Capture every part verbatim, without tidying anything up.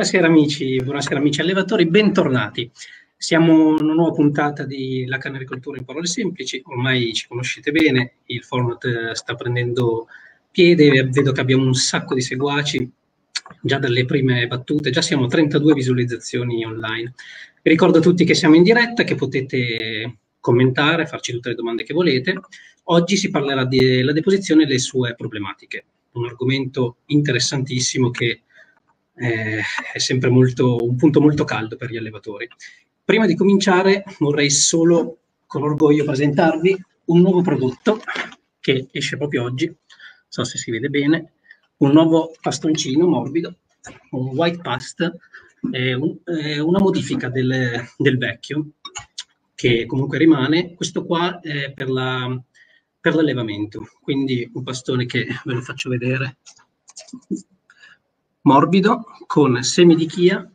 Buonasera amici, buonasera amici allevatori, bentornati. Siamo in una nuova puntata di La Canaricoltura in parole semplici, ormai ci conoscete bene, il format eh, sta prendendo piede, vedo che abbiamo un sacco di seguaci, già dalle prime battute, già siamo a trentadue visualizzazioni online. Vi ricordo a tutti che siamo in diretta, che potete commentare, farci tutte le domande che volete. Oggi si parlerà della deposizione e le sue problematiche, un argomento interessantissimo che eh, è sempre molto, un punto molto caldo per gli allevatori. Prima di cominciare vorrei solo con orgoglio presentarvi un nuovo prodotto che esce proprio oggi, non so se si vede bene, un nuovo pastoncino morbido, un white past, eh, un, eh, una modifica del, del vecchio che comunque rimane. Questo qua è per la, per l'allevamento, quindi un pastone che ve lo faccio vedere, morbido, con semi di chia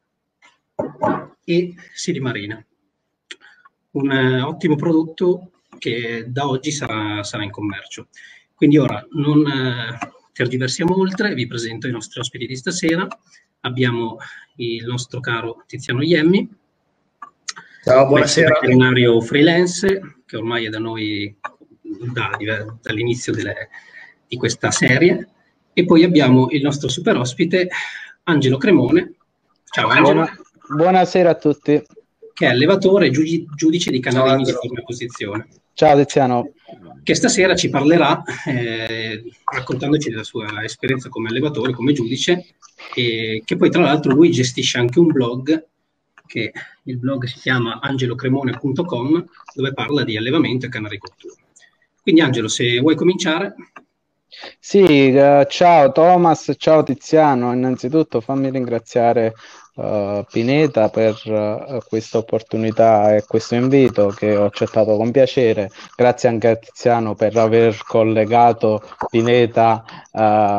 e silimarina. Un uh, ottimo prodotto che da oggi sarà, sarà in commercio. Quindi ora non uh, tergiversiamo oltre, vi presento i nostri ospiti di stasera. Abbiamo il nostro caro Tiziano Iemmi. Ciao, buonasera. Veterinario freelance, che ormai è da noi da, dall'inizio delle, di questa serie. E poi abbiamo il nostro super ospite, Angelo Cremone. Ciao Angelo. Buona, buonasera a tutti. Che è allevatore e giudice di canarini di forma e posizione. Ciao Tiziano. Che stasera ci parlerà eh, raccontandoci della sua esperienza come allevatore, come giudice, e che poi tra l'altro lui gestisce anche un blog, che il blog si chiama angelo cremone punto com, dove parla di allevamento e canaricoltura. Quindi Angelo, se vuoi cominciare. Sì, uh, ciao Thomas, ciao Tiziano. Innanzitutto fammi ringraziare uh, Pineta per uh, questa opportunità e questo invito che ho accettato con piacere. Grazie anche a Tiziano per aver collegato Pineta uh,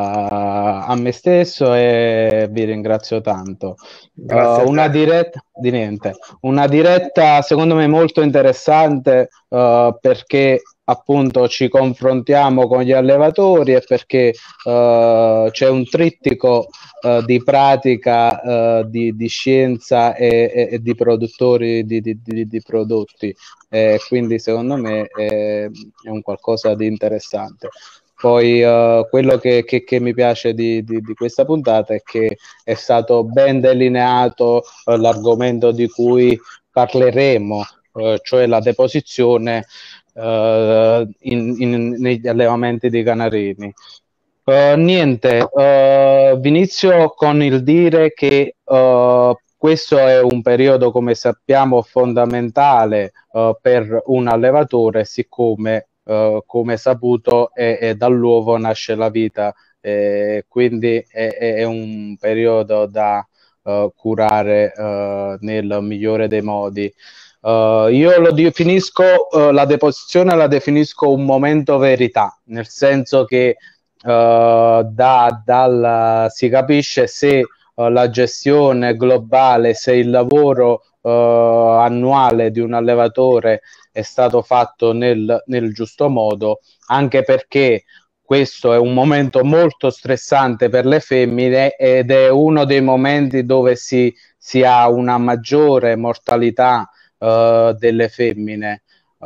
a me stesso e vi ringrazio tanto. Uh, una diretta di niente, una diretta secondo me molto interessante uh, perché appunto ci confrontiamo con gli allevatori e perché uh, c'è un trittico uh, di pratica, uh, di, di scienza e, e, e di produttori di, di, di, di prodotti, e quindi secondo me è, è un qualcosa di interessante. Poi uh, quello che, che, che mi piace di, di, di questa puntata è che è stato ben delineato uh, l'argomento di cui parleremo, uh, cioè la deposizione Uh, in, in, negli allevamenti di canarini. Uh, niente, uh, vi inizio con il dire che uh, questo è un periodo, come sappiamo, fondamentale uh, per un allevatore, siccome, uh, come saputo, è, è dall'uovo nasce la vita, eh, quindi è, è un periodo da uh, curare uh, nel migliore dei modi. Uh, io lo definisco, uh, la deposizione la definisco un momento verità, nel senso che uh, da, dal, si capisce se uh, la gestione globale, se il lavoro uh, annuale di un allevatore è stato fatto nel, nel giusto modo, anche perché questo è un momento molto stressante per le femmine ed è uno dei momenti dove si, si ha una maggiore mortalità Uh, delle femmine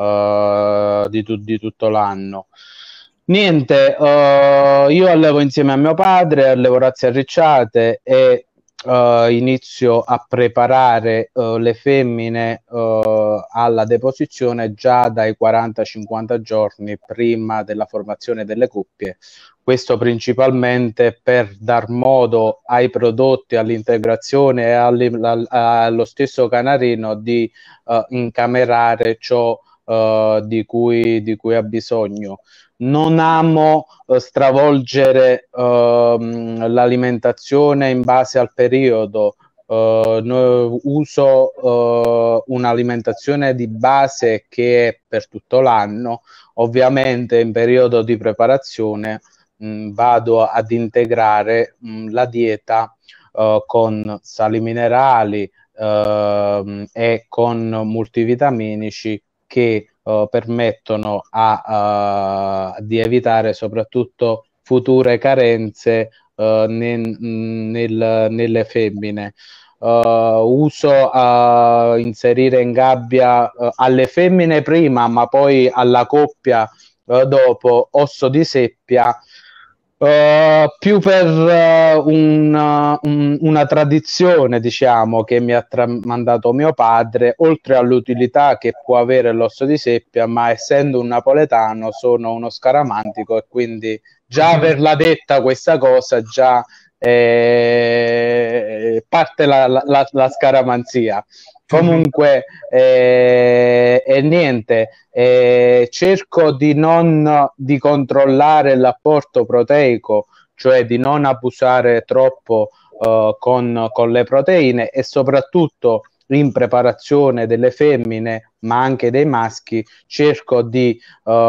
uh, di, tu di tutto l'anno. Niente, uh, io allevo insieme a mio padre, allevo razze arricciate e uh, inizio a preparare uh, le femmine uh, alla deposizione già dai quaranta cinquanta giorni prima della formazione delle coppie. Questo principalmente per dar modo ai prodotti, all'integrazione e allo stesso canarino di uh, incamerare ciò uh, di cui, di cui ha bisogno. Non amo uh, stravolgere uh, l'alimentazione in base al periodo. Uh, no, uso uh, un'alimentazione di base che è per tutto l'anno. Ovviamente in periodo di preparazione Mh, vado ad integrare mh, la dieta uh, con sali minerali uh, e con multivitaminici che uh, permettono a, uh, di evitare soprattutto future carenze uh, nel, nel, nelle femmine. Uh, uso a uh, inserire in gabbia uh, alle femmine prima, ma poi alla coppia uh, dopo, osso di seppia, uh, più per uh, un, uh, un, una tradizione, diciamo, che mi ha tramandato mio padre, oltre all'utilità che può avere l'osso di seppia, ma essendo un napoletano sono uno scaramantico e quindi già averla detta questa cosa già eh, parte la, la, la scaramanzia. Comunque eh, e niente, eh, cerco di non di controllare l'apporto proteico, cioè di non abusare troppo uh, con, con le proteine, e soprattutto in preparazione delle femmine ma anche dei maschi cerco di,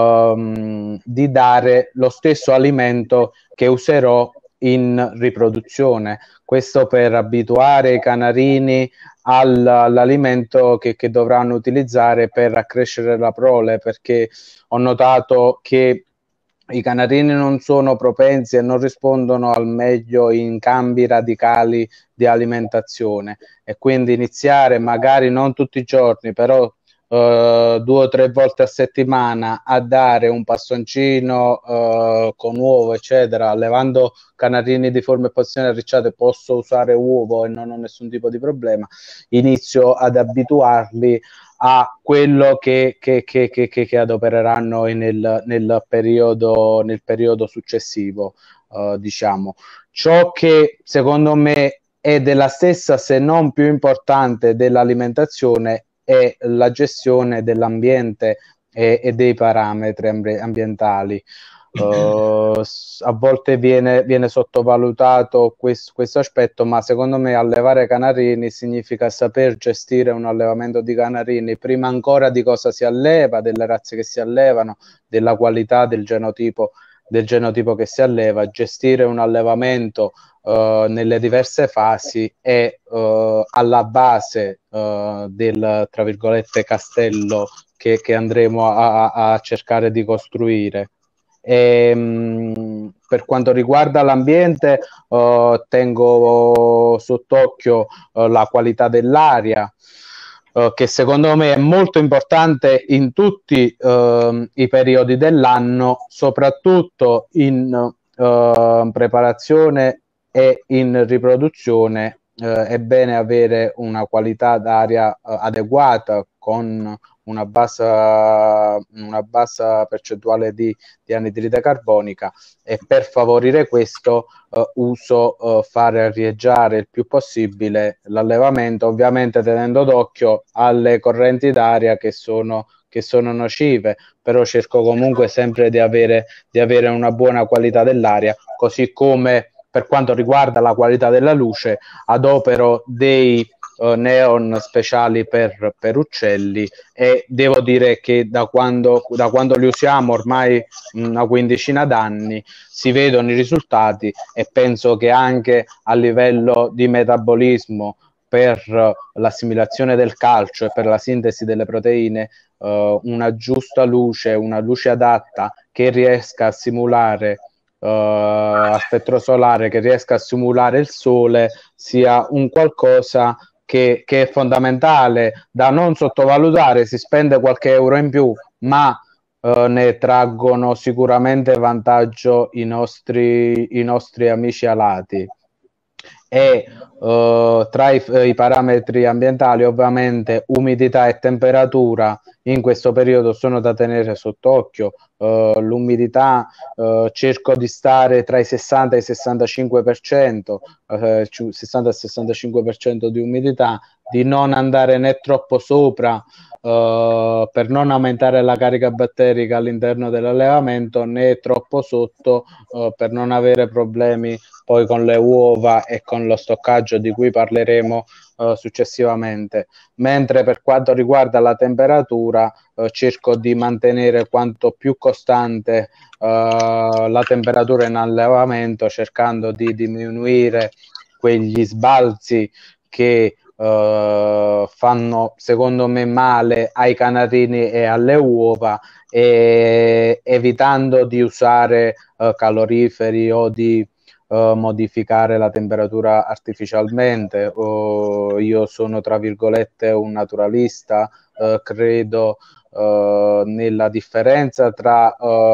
um, di dare lo stesso alimento che userò in riproduzione, questo per abituare i canarini all, all'alimento che, che dovranno utilizzare per accrescere la prole, perché ho notato che i canarini non sono propensi e non rispondono al meglio in cambi radicali di alimentazione, e quindi iniziare magari non tutti i giorni, però Uh, due o tre volte a settimana a dare un pastoncino uh, con uovo eccetera, allevando canarini di forme e posizioni arricciate posso usare uovo e non ho nessun tipo di problema, inizio ad abituarli a quello che, che, che, che, che adopereranno nel, nel, periodo, nel periodo successivo, uh, diciamo. Ciò che secondo me è della stessa, se non più importante, dell'alimentazione è la gestione dell'ambiente e, e dei parametri ambientali. Uh, a volte viene, viene sottovalutato questo, questo aspetto, ma secondo me allevare canarini significa saper gestire un allevamento di canarini prima ancora di cosa si alleva, delle razze che si allevano, della qualità del genotipo, del genotipo che si alleva, gestire un allevamento Uh, nelle diverse fasi e uh, alla base uh, del, tra virgolette, castello che, che andremo a, a cercare di costruire. E, mh, per quanto riguarda l'ambiente, uh, tengo sott'occhio uh, la qualità dell'aria, uh, che secondo me è molto importante in tutti uh, i periodi dell'anno, soprattutto in uh, preparazione e in riproduzione. Eh, è bene avere una qualità d'aria eh, adeguata, con una bassa, una bassa percentuale di, di anidride carbonica, e per favorire questo eh, uso eh, fare arieggiare il più possibile l'allevamento, ovviamente tenendo d'occhio alle correnti d'aria che sono che sono nocive, però cerco comunque sempre di avere, di avere una buona qualità dell'aria, così come per quanto riguarda la qualità della luce adopero dei uh, neon speciali per, per uccelli, e devo dire che da quando, da quando li usiamo ormai una quindicina d'anni si vedono i risultati, e penso che anche a livello di metabolismo, per uh, l'assimilazione del calcio e per la sintesi delle proteine, uh, una giusta luce, una luce adatta che riesca a simulare Uh, a spettro solare, che riesca a simulare il sole, sia un qualcosa che, che è fondamentale da non sottovalutare. Si spende qualche euro in più, ma uh, ne traggono sicuramente vantaggio i nostri, i nostri amici alati. E uh, tra i, i parametri ambientali, ovviamente umidità e temperatura in questo periodo sono da tenere sott'occhio. Uh, l'umidità uh, cerco di stare tra i sessanta e i sessantacinque per cento, uh, sessanta e sessantacinque per cento di umidità, di non andare né troppo sopra Uh, per non aumentare la carica batterica all'interno dell'allevamento, né troppo sotto uh, per non avere problemi poi con le uova e con lo stoccaggio, di cui parleremo uh, successivamente. Mentre per quanto riguarda la temperatura, uh, cerco di mantenere quanto più costante uh, la temperatura in allevamento, cercando di diminuire quegli sbalzi che Uh, fanno secondo me male ai canarini e alle uova, e evitando di usare uh, caloriferi o di uh, modificare la temperatura artificialmente. Uh, io sono, tra virgolette, un naturalista, uh, credo uh, nella differenza tra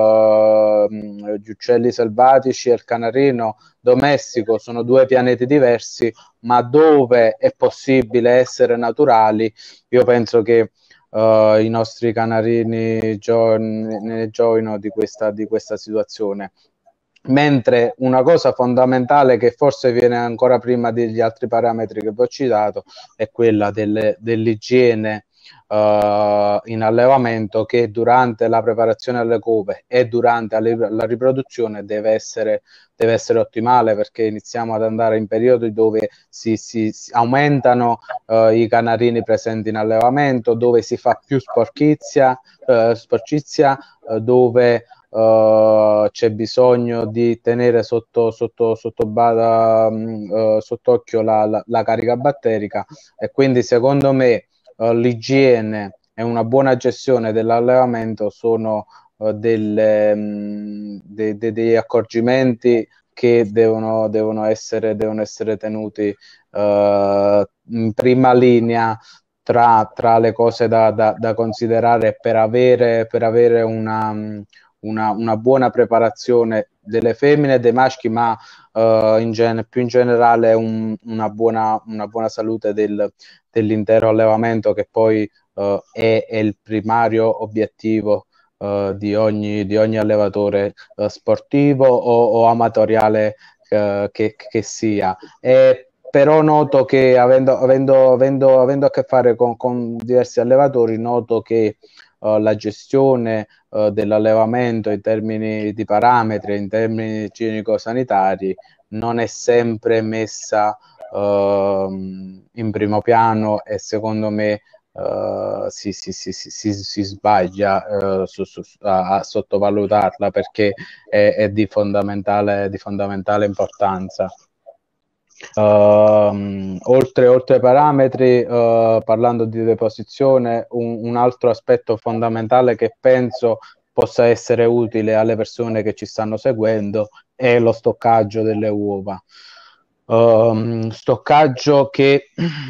uh, gli uccelli selvatici e il canarino domestico. Sono due pianeti diversi, ma dove è possibile essere naturali, io penso che uh, i nostri canarini gio ne gioino di questa, di questa situazione. Mentre una cosa fondamentale, che forse viene ancora prima degli altri parametri che vi ho citato, è quella dell'igiene uh, in allevamento, che durante la preparazione alle cove e durante la riproduzione deve essere, deve essere ottimale, perché iniziamo ad andare in periodi dove si, si, si aumentano uh, i canarini presenti in allevamento, dove si fa più sporchizia, uh, sporcizia uh, dove Uh, c'è bisogno di tenere sotto, sotto, sotto, bada, uh, sott'occhio la, la, la carica batterica, e quindi secondo me uh, l'igiene e una buona gestione dell'allevamento sono uh, delle, um, de, de, degli accorgimenti che devono, devono, essere, devono essere tenuti uh, in prima linea tra, tra le cose da, da, da considerare per avere, per avere una Una, una buona preparazione delle femmine e dei maschi, ma uh, in gen più in generale un, una, buona, una buona salute del, dell'intero allevamento, che poi uh, è, è il primario obiettivo uh, di, ogni, di ogni allevatore uh, sportivo o, o amatoriale uh, che, che sia. E però noto che, avendo, avendo, avendo, avendo a che fare con, con diversi allevatori, noto che Uh, la gestione uh, dell'allevamento in termini di parametri, in termini igienico-sanitari, non è sempre messa uh, in primo piano, e secondo me uh, si, si, si, si, si, si sbaglia uh, su, su, a, a sottovalutarla, perché è, è di fondamentale, di fondamentale importanza. Uh, oltre, oltre ai parametri, uh, parlando di deposizione, un, un altro aspetto fondamentale che penso possa essere utile alle persone che ci stanno seguendo è lo stoccaggio delle uova. Uh, stoccaggio che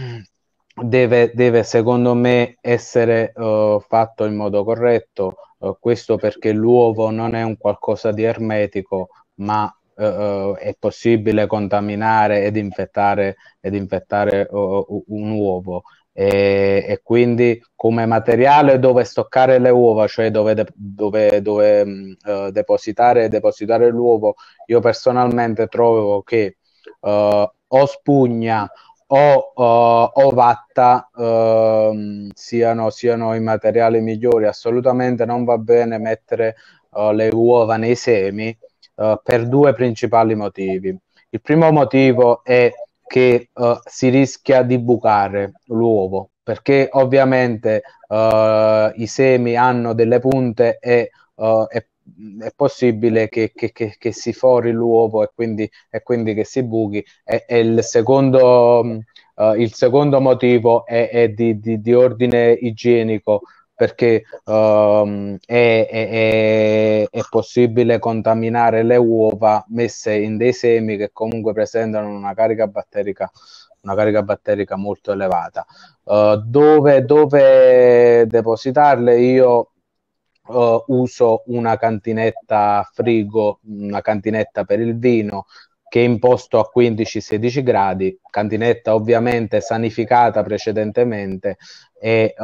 deve, deve secondo me essere uh, fatto in modo corretto, uh, questo perché l'uovo non è un qualcosa di ermetico, ma Uh, è possibile contaminare ed infettare, ed infettare uh, un uovo, e, e quindi come materiale dove stoccare le uova, cioè dove, de dove, dove uh, depositare, depositare l'uovo, io personalmente trovo che uh, o spugna o, uh, o vatta uh, siano, siano i materiali migliori. Assolutamente non va bene mettere uh, le uova nei semi, Uh, per due principali motivi. Il primo motivo è che uh, si rischia di bucare l'uovo, perché ovviamente uh, i semi hanno delle punte e uh, è, è possibile che, che, che, che si fori l'uovo, e quindi, e quindi che si buchi. E, e il, secondo, uh, il secondo motivo è, è di, di, di ordine igienico, perché um, è, è, è possibile contaminare le uova messe in dei semi che comunque presentano una carica batterica, una carica batterica molto elevata. Uh, dove, dove depositarle? Io uh, uso una cantinetta frigo, una cantinetta per il vino, che è imposto a quindici sedici gradi, cantinetta ovviamente sanificata precedentemente, e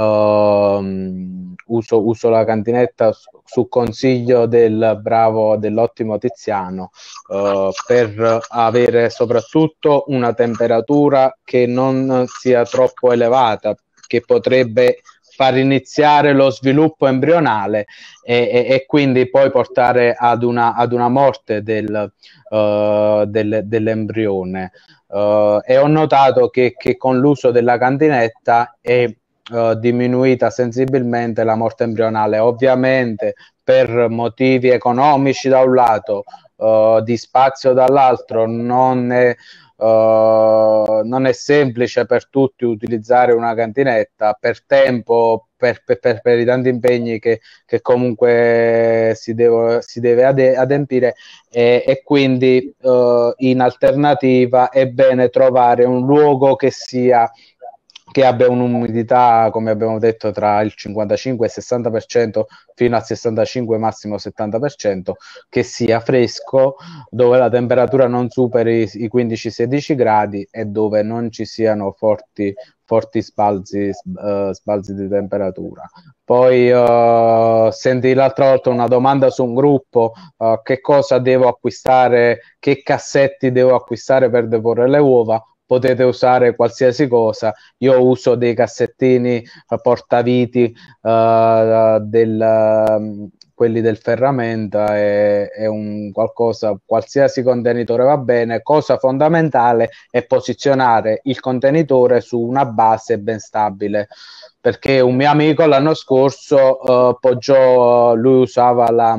uh, uso, uso la cantinetta su, su consiglio del bravo, dell'ottimo Tiziano, uh, per avere soprattutto una temperatura che non sia troppo elevata, che potrebbe far iniziare lo sviluppo embrionale e, e, e quindi poi portare ad una, ad una morte del, uh, del, dell'embrione. Uh, e ho notato che, che con l'uso della cantinetta è uh, diminuita sensibilmente la morte embrionale, ovviamente per motivi economici da un lato, uh, di spazio dall'altro. Non è Uh, non è semplice per tutti utilizzare una cantinetta per tempo, per, per, per, per i tanti impegni che, che comunque si, devo, si deve ade adempiere e, e quindi uh, in alternativa è bene trovare un luogo che sia che abbia un'umidità, come abbiamo detto, tra il cinquantacinque e il sessanta per cento fino al sessantacinque, massimo settanta per cento, che sia fresco, dove la temperatura non superi i quindici sedici gradi e dove non ci siano forti, forti sbalzi, uh, sbalzi di temperatura. Poi uh, senti l'altra volta una domanda su un gruppo, uh, che cosa devo acquistare, che cassetti devo acquistare per deporre le uova. Potete usare qualsiasi cosa. Io uso dei cassettini portaviti uh, del, um, quelli del ferramenta, è, è un qualcosa, qualsiasi contenitore va bene. Cosa fondamentale è posizionare il contenitore su una base ben stabile, perché un mio amico l'anno scorso uh, poggiò, lui usava la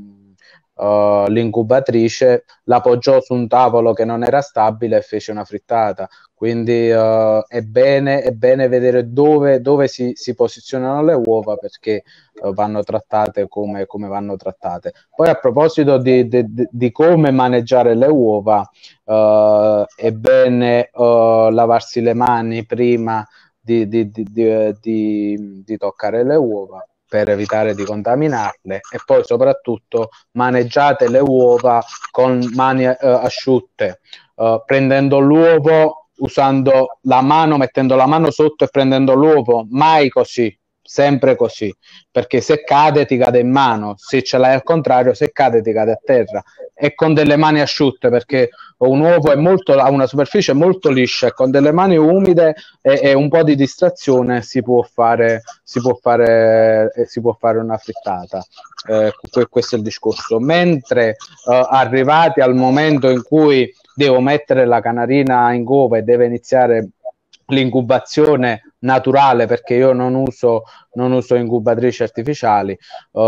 Uh, l'incubatrice, la poggiò su un tavolo che non era stabile e fece una frittata. Quindi uh, è, bene, è bene vedere dove, dove si, si posizionano le uova, perché uh, vanno trattate come, come vanno trattate. Poi a proposito di, di, di come maneggiare le uova, uh, è bene uh, lavarsi le mani prima di, di, di, di, di, di toccare le uova, per evitare di contaminarle, e poi soprattutto maneggiate le uova con mani eh, asciutte, eh, prendendo l'uovo, usando la mano, mettendo la mano sotto e prendendo l'uovo, mai così, sempre così, perché se cade ti cade in mano, se ce l'hai al contrario, se cade ti cade a terra, e con delle mani asciutte, perché un uovo è molto, ha una superficie molto liscia, e con delle mani umide e, e un po' di distrazione si può fare, si può fare, eh, si può fare una frittata. Eh, questo è il discorso. Mentre eh, arrivati al momento in cui devo mettere la canarina in uova e deve iniziare l'incubazione naturale, perché io non uso, non uso incubatrici artificiali, uh,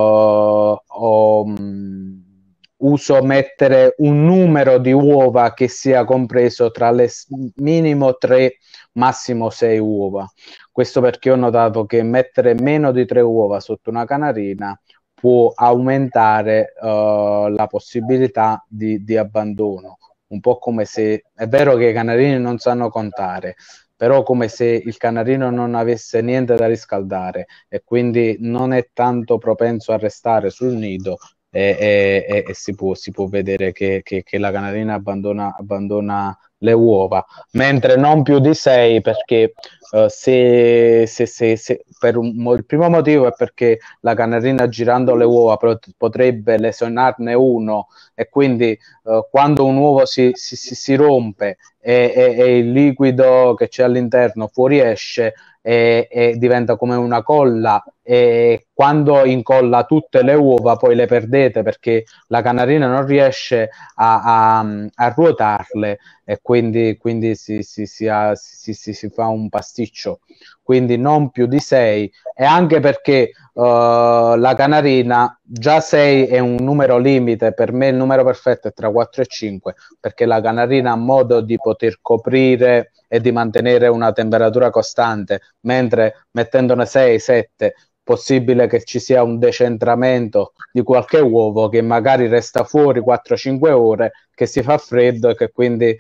ho, um, uso mettere un numero di uova che sia compreso tra le minimo tre, massimo sei uova. Questo perché ho notato che mettere meno di tre uova sotto una canarina può aumentare uh, la possibilità di, di abbandono. Un po' come se, è vero che i canarini non sanno contare, però come se il canarino non avesse niente da riscaldare e quindi non è tanto propenso a restare sul nido, e, e, e si, può, si può vedere che, che, che la canarina abbandona, abbandona le uova, mentre non più di sei, perché uh, se, se, se, se per un, il primo motivo è perché la canarina girando le uova potrebbe lesionarne uno, e quindi uh, quando un uovo si, si, si, si rompe e, e, e il liquido che c'è all'interno fuoriesce e, e diventa come una colla, e quando incolla tutte le uova poi le perdete, perché la canarina non riesce a, a, a ruotarle, e quindi, quindi si, si, si, ha, si, si, si fa un pasticcio. Quindi non più di sei, e anche perché uh, la canarina, già sei è un numero limite, per me il numero perfetto è tra quattro e cinque, perché la canarina ha modo di poter coprire e di mantenere una temperatura costante, mentre mettendone sei sette possibile che ci sia un decentramento di qualche uovo che magari resta fuori quattro cinque ore, che si fa freddo e che quindi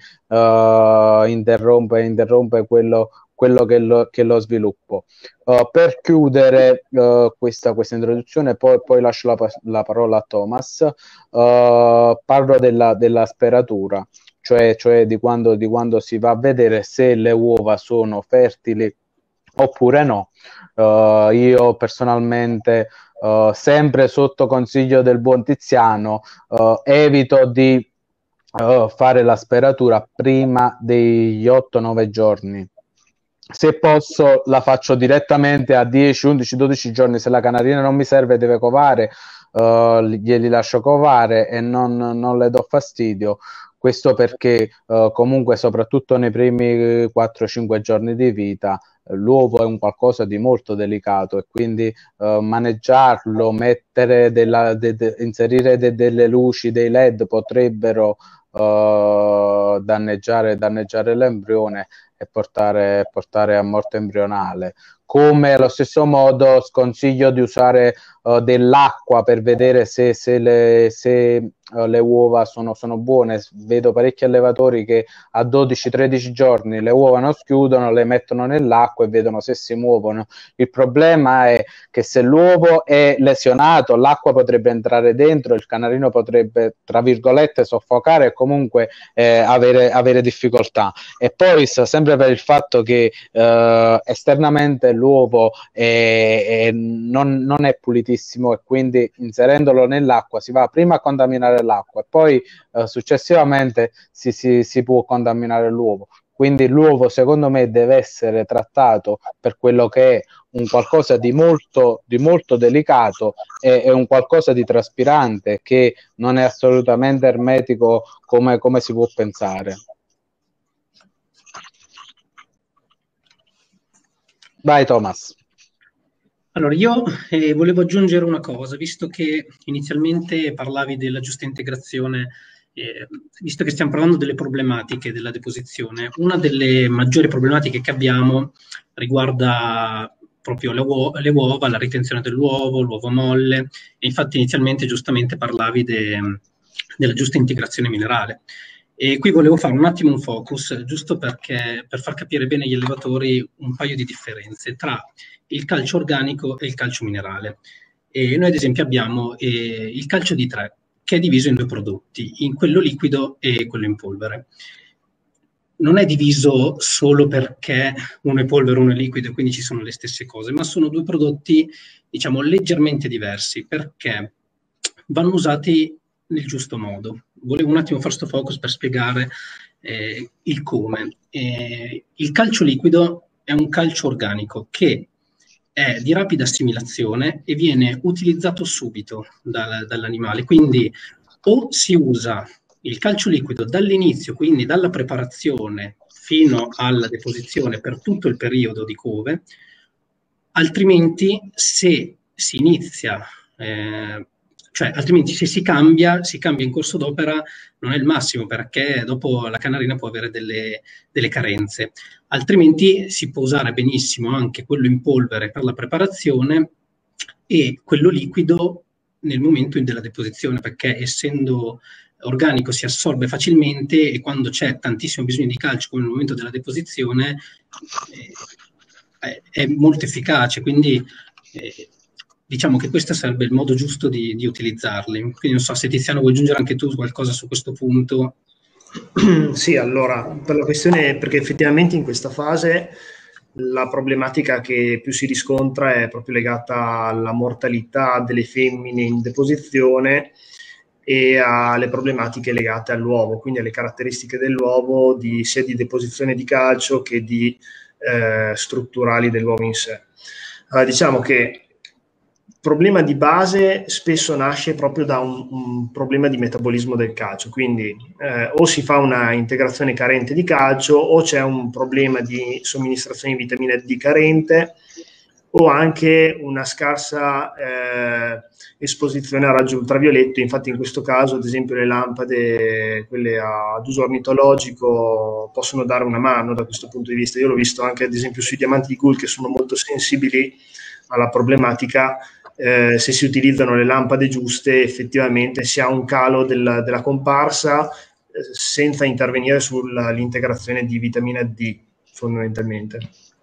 uh, interrompe, interrompe quello, quello che, lo, che lo sviluppo. Uh, per chiudere uh, questa, questa introduzione, poi, poi lascio la, la parola a Thomas, uh, parlo della, della speratura, cioè, cioè di, quando, di quando si va a vedere se le uova sono fertili oppure no. Uh, io personalmente, uh, sempre sotto consiglio del buon Tiziano, uh, evito di uh, fare la speratura prima degli otto nove giorni. Se posso la faccio direttamente a dieci undici dodici giorni. Se la canarina non mi serve, deve covare, uh, glieli lascio covare e non, non le do fastidio. Questo perché uh, comunque soprattutto nei primi quattro cinque giorni di vita l'uovo è un qualcosa di molto delicato, e quindi uh, maneggiarlo, mettere della, de, de, inserire de, delle luci, dei led potrebbero uh, danneggiare, danneggiare l'embrione e portare, portare a morte embrionale. Come allo stesso modo sconsiglio di usare uh, dell'acqua per vedere se, se, le, se uh, le uova sono, sono buone. Vedo parecchi allevatori che a dodici tredici giorni le uova non schiudono, le mettono nell'acqua e vedono se si muovono. Il problema è che se l'uovo è lesionato, l'acqua potrebbe entrare dentro, il canarino potrebbe, tra virgolette, soffocare e comunque eh, avere, avere difficoltà. E poi sempre per il fatto che eh, esternamente l'uovo è, è, non, non è pulitissimo, e quindi inserendolo nell'acqua si va prima a contaminare l'acqua e poi eh, successivamente si, si, si può contaminare l'uovo. Quindi l'uovo, secondo me, deve essere trattato per quello che è un qualcosa di molto, di molto delicato, e, è un qualcosa di traspirante che non è assolutamente ermetico come, come si può pensare. Vai Thomas. Allora, io eh, volevo aggiungere una cosa, visto che inizialmente parlavi della giusta integrazione, eh, visto che stiamo parlando delle problematiche della deposizione, una delle maggiori problematiche che abbiamo riguarda proprio le, uo- le uova, la ritenzione dell'uovo, l'uovo molle, e infatti inizialmente giustamente parlavi de- della giusta integrazione minerale. E qui volevo fare un attimo un focus, giusto perché, per far capire bene agli allevatori un paio di differenze tra il calcio organico e il calcio minerale. E noi ad esempio abbiamo eh, il calcio D tre, che è diviso in due prodotti, in quello liquido e quello in polvere. Non è diviso solo perché uno è polvere e uno è liquido e quindi ci sono le stesse cose, ma sono due prodotti, diciamo, leggermente diversi, perché vanno usati nel giusto modo. Volevo un attimo fare sto focus per spiegare eh, il come. Eh, il calcio liquido è un calcio organico che è di rapida assimilazione e viene utilizzato subito dal, dall'animale, quindi o si usa il calcio liquido dall'inizio, quindi dalla preparazione fino alla deposizione per tutto il periodo di cove, altrimenti se si inizia, eh, cioè altrimenti se si cambia, si cambia in corso d'opera, non è il massimo, perché dopo la canarina può avere delle, delle carenze. Altrimenti si può usare benissimo anche quello in polvere per la preparazione e quello liquido nel momento della deposizione, perché essendo organico si assorbe facilmente e quando c'è tantissimo bisogno di calcio come nel momento della deposizione eh, è molto efficace, quindi eh, diciamo che questo sarebbe il modo giusto di, di utilizzarli. Quindi non so se Tiziano vuoi aggiungere anche tu qualcosa su questo punto. Sì, allora, per la questione, perché effettivamente in questa fase la problematica che più si riscontra è proprio legata alla mortalità delle femmine in deposizione e alle problematiche legate all'uovo, quindi alle caratteristiche dell'uovo, di, sia di deposizione di calcio che di eh, strutturali dell'uovo in sé. Allora, diciamo che il problema di base spesso nasce proprio da un, un problema di metabolismo del calcio, quindi eh, o si fa una integrazione carente di calcio o c'è un problema di somministrazione di vitamina D carente o anche una scarsa eh, esposizione a raggio ultravioletto. Infatti in questo caso ad esempio le lampade, quelle ad uso ornitologico, possono dare una mano da questo punto di vista. Io l'ho visto anche ad esempio sui diamanti di Gould, che sono molto sensibili alla problematica. Eh, se si utilizzano le lampade giuste effettivamente si ha un calo del, della comparsa eh, senza intervenire sull'integrazione di vitamina D fondamentalmente.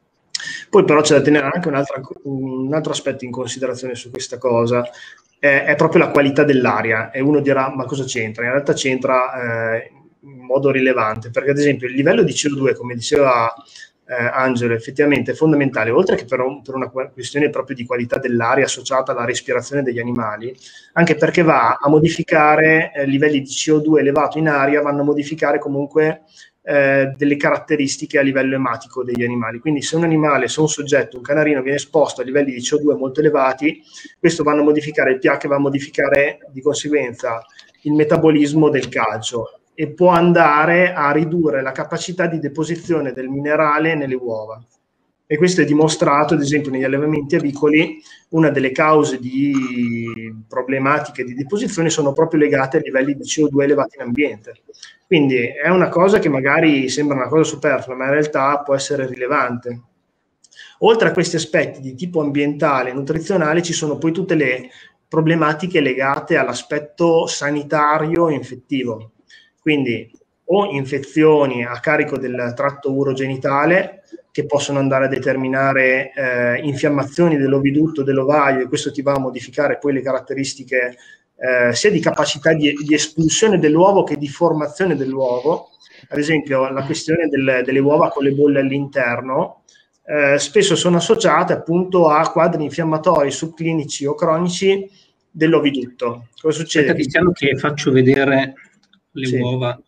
Poi però c'è da tenere anche un altro, un altro aspetto in considerazione su questa cosa, è, è proprio la qualità dell'aria, e uno dirà ma cosa c'entra? In realtà c'entra eh, in modo rilevante, perché ad esempio il livello di C O due, come diceva Eh, Angelo, effettivamente è fondamentale, oltre che per, un, per una questione proprio di qualità dell'aria associata alla respirazione degli animali, anche perché va a modificare eh, livelli di C O due elevato in aria, vanno a modificare comunque eh, delle caratteristiche a livello ematico degli animali. Quindi se un animale, se un soggetto, un canarino viene esposto a livelli di C O due molto elevati, questo va a modificare il pH, va a modificare di conseguenza il metabolismo del calcio e può andare a ridurre la capacità di deposizione del minerale nelle uova. E questo è dimostrato, ad esempio, negli allevamenti avicoli. Una delle cause di problematiche di deposizione sono proprio legate a livelli di C O due elevati in ambiente. Quindi è una cosa che magari sembra una cosa superflua, ma in realtà può essere rilevante. Oltre a questi aspetti di tipo ambientale e nutrizionale, ci sono poi tutte le problematiche legate all'aspetto sanitario e infettivo. Quindi o infezioni a carico del tratto urogenitale, che possono andare a determinare eh, infiammazioni dell'ovidutto, dell'ovaio, e questo ti va a modificare poi le caratteristiche eh, sia di capacità di, di espulsione dell'uovo che di formazione dell'uovo. Ad esempio, la questione del, delle uova con le bolle all'interno eh, spesso sono associate appunto a quadri infiammatori subclinici o cronici dell'ovidutto. Cosa succede? Aspetta, Tiziano, che faccio vedere le Sì. uova.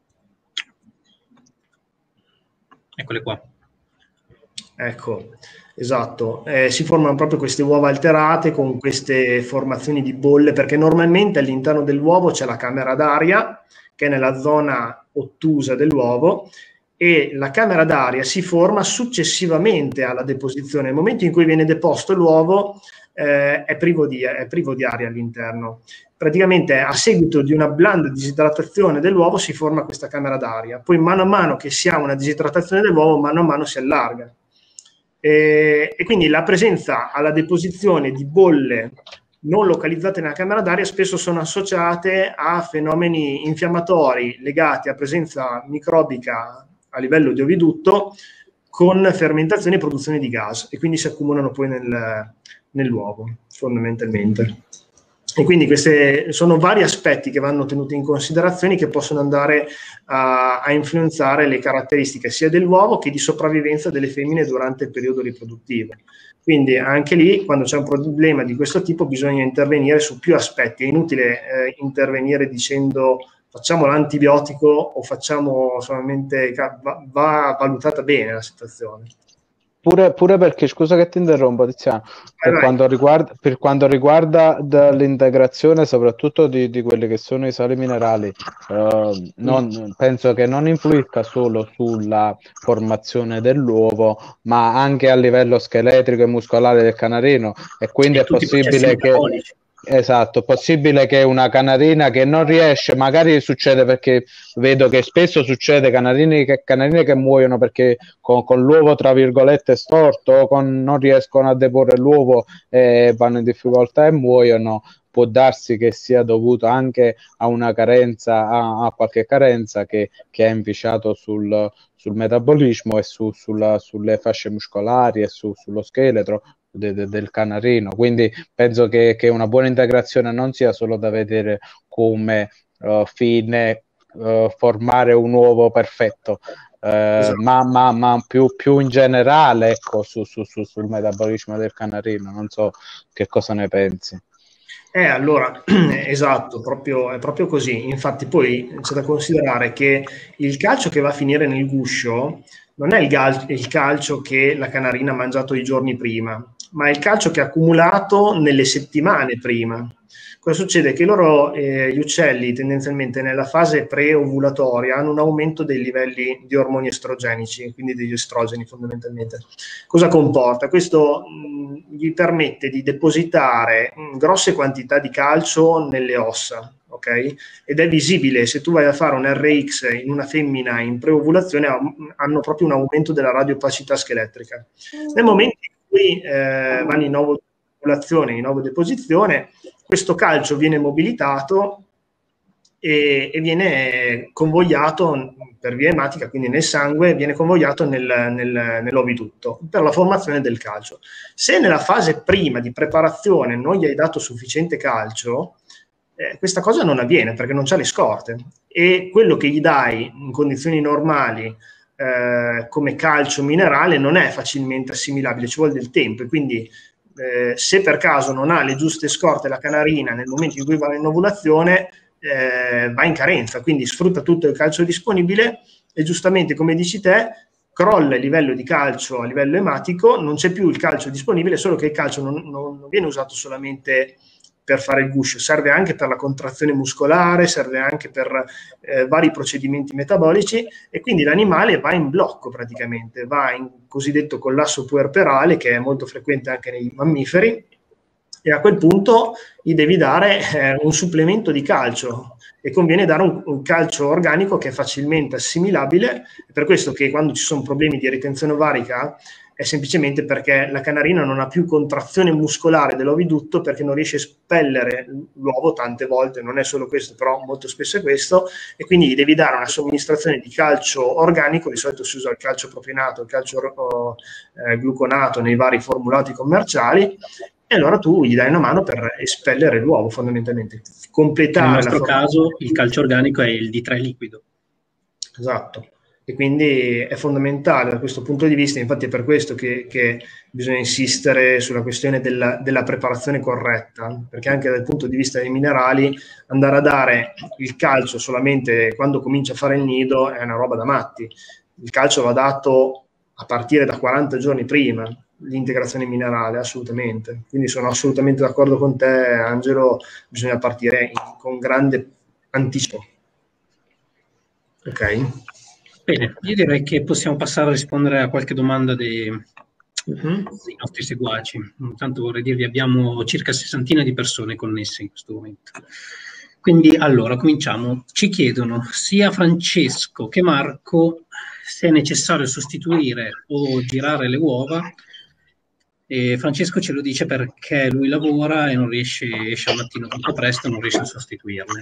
Eccole qua. Ecco, esatto. Eh, si formano proprio queste uova alterate con queste formazioni di bolle, perché normalmente all'interno dell'uovo c'è la camera d'aria, che è nella zona ottusa dell'uovo, e la camera d'aria si forma successivamente alla deposizione. Nel momento in cui viene deposto l'uovo eh, è, privo di, è privo di aria all'interno. Praticamente a seguito di una blanda disidratazione dell'uovo si forma questa camera d'aria. Poi mano a mano che si ha una disidratazione dell'uovo, mano a mano si allarga. E, e quindi la presenza alla deposizione di bolle non localizzate nella camera d'aria spesso sono associate a fenomeni infiammatori legati a presenza microbica a livello di ovidutto, con fermentazione e produzione di gas, e quindi si accumulano poi nel, nell'uovo fondamentalmente. E quindi questi sono vari aspetti che vanno tenuti in considerazione, che possono andare a, a influenzare le caratteristiche sia dell'uovo che di sopravvivenza delle femmine durante il periodo riproduttivo. Quindi anche lì, quando c'è un problema di questo tipo, bisogna intervenire su più aspetti. È inutile eh, intervenire dicendo facciamo l'antibiotico o facciamo solamente, va, va valutata bene la situazione. Pure, pure perché, scusa che ti interrompo, Tiziano, per vai, quanto riguarda, per quanto riguarda l'integrazione soprattutto di, di quelli che sono i sali minerali, eh, non, penso che non influisca solo sulla formazione dell'uovo, ma anche a livello scheletrico e muscolare del canarino, e quindi E è tutti i processi possibile che... metabolici. Esatto, possibile che una canarina che non riesce, magari succede, perché vedo che spesso succede canarini che, canarine che muoiono perché con, con l'uovo tra virgolette storto, o con, non riescono a deporre l'uovo e vanno in difficoltà e muoiono. Può darsi che sia dovuto anche a una carenza, a, a qualche carenza che, che ha inficiato sul, sul metabolismo e su, sulla, sulle fasce muscolari e su, sullo scheletro de, de, del canarino. Quindi penso che, che una buona integrazione non sia solo da vedere come uh, fine uh, formare un uovo perfetto, uh, esatto. ma, ma, ma più, più in generale, ecco, su, su, su, sul metabolismo del canarino. Non so che cosa ne pensi. Eh, allora, esatto, proprio, è proprio così. Infatti poi c'è da considerare che il calcio che va a finire nel guscio non è il, gal- il calcio che la canarina ha mangiato i giorni prima, ma è il calcio che ha accumulato nelle settimane prima. Cosa succede? Che loro, eh, gli uccelli, tendenzialmente nella fase pre-ovulatoria hanno un aumento dei livelli di ormoni estrogenici, quindi degli estrogeni fondamentalmente. Cosa comporta? Questo mh, gli permette di depositare mh, grosse quantità di calcio nelle ossa, ok? Ed è visibile, se tu vai a fare un R X in una femmina in pre-ovulazione, hanno proprio un aumento della radioopacità scheletrica. Nel momento in cui eh, vanno in ovulazione, in ovodeposizione, questo calcio viene mobilitato e, e viene convogliato per via ematica, quindi nel sangue, viene convogliato nel, nel, nell'ovidutto per la formazione del calcio. Se nella fase prima di preparazione non gli hai dato sufficiente calcio, eh, questa cosa non avviene perché non c'ha le scorte, e quello che gli dai in condizioni normali eh, come calcio minerale non è facilmente assimilabile, ci vuole del tempo, e quindi Eh, se per caso non ha le giuste scorte la canarina nel momento in cui va in ovulazione, eh, va in carenza, quindi sfrutta tutto il calcio disponibile e giustamente, come dici te, crolla il livello di calcio a livello ematico, non c'è più il calcio disponibile, solo che il calcio non, non, non viene usato solamente per fare il guscio, serve anche per la contrazione muscolare, serve anche per eh, vari procedimenti metabolici, e quindi l'animale va in blocco praticamente, va in cosiddetto collasso puerperale, che è molto frequente anche nei mammiferi, e a quel punto gli devi dare eh, un supplemento di calcio, e conviene dare un, un calcio organico che è facilmente assimilabile. È per questo che quando ci sono problemi di ritenzione ovarica è semplicemente perché la canarina non ha più contrazione muscolare dell'ovidutto, perché non riesce a espellere l'uovo tante volte, non è solo questo, però molto spesso è questo, e quindi gli devi dare una somministrazione di calcio organico. Di solito si usa il calcio propionato, il calcio eh, gluconato nei vari formulati commerciali, e allora tu gli dai una mano per espellere l'uovo, fondamentalmente. Completare Nel nostro la caso il calcio organico è il D tre liquido. Esatto. E quindi è fondamentale da questo punto di vista, infatti è per questo che, che bisogna insistere sulla questione della, della preparazione corretta, perché anche dal punto di vista dei minerali andare a dare il calcio solamente quando comincia a fare il nido è una roba da matti. Il calcio va dato a partire da quaranta giorni prima, l'integrazione minerale, assolutamente. Quindi sono assolutamente d'accordo con te, Angelo, bisogna partire in, con grande anticipo. Ok? Bene, io direi che possiamo passare a rispondere a qualche domanda dei, uh-huh. dei nostri seguaci. Intanto vorrei dirvi, abbiamo circa sessantina di persone connesse in questo momento. Quindi, allora, cominciamo. Ci chiedono sia Francesco che Marco se è necessario sostituire o girare le uova. E Francesco ce lo dice perché lui lavora e non riesce, esce al mattino troppo presto e non riesce a sostituirle.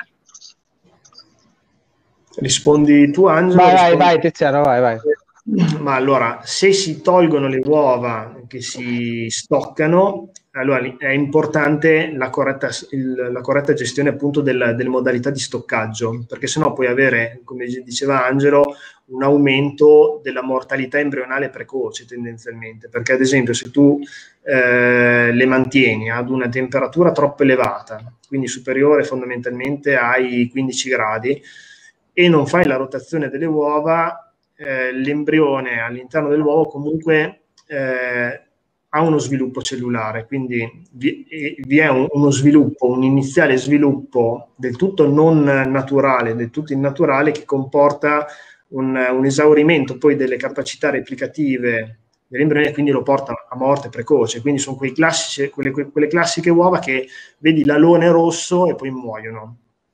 Rispondi tu, Angelo? Vai, rispondi... vai, vai, Tiziano, vai, vai. Ma allora, se si tolgono le uova che si stoccano, allora è importante la corretta, il, la corretta gestione appunto del, delle modalità di stoccaggio, perché sennò puoi avere, come diceva Angelo, un aumento della mortalità embrionale precoce tendenzialmente, perché ad esempio se tu eh, le mantieni ad una temperatura troppo elevata, quindi superiore fondamentalmente ai quindici gradi, e non fai la rotazione delle uova, eh, l'embrione all'interno dell'uovo comunque eh, ha uno sviluppo cellulare, quindi vi, vi è un, uno sviluppo, un iniziale sviluppo del tutto non naturale, del tutto innaturale, che comporta un, un esaurimento poi delle capacità replicative dell'embrione, e quindi lo porta a morte precoce. Quindi sono quei classici, quelle, quelle classiche uova che vedi l'alone rosso e poi muoiono.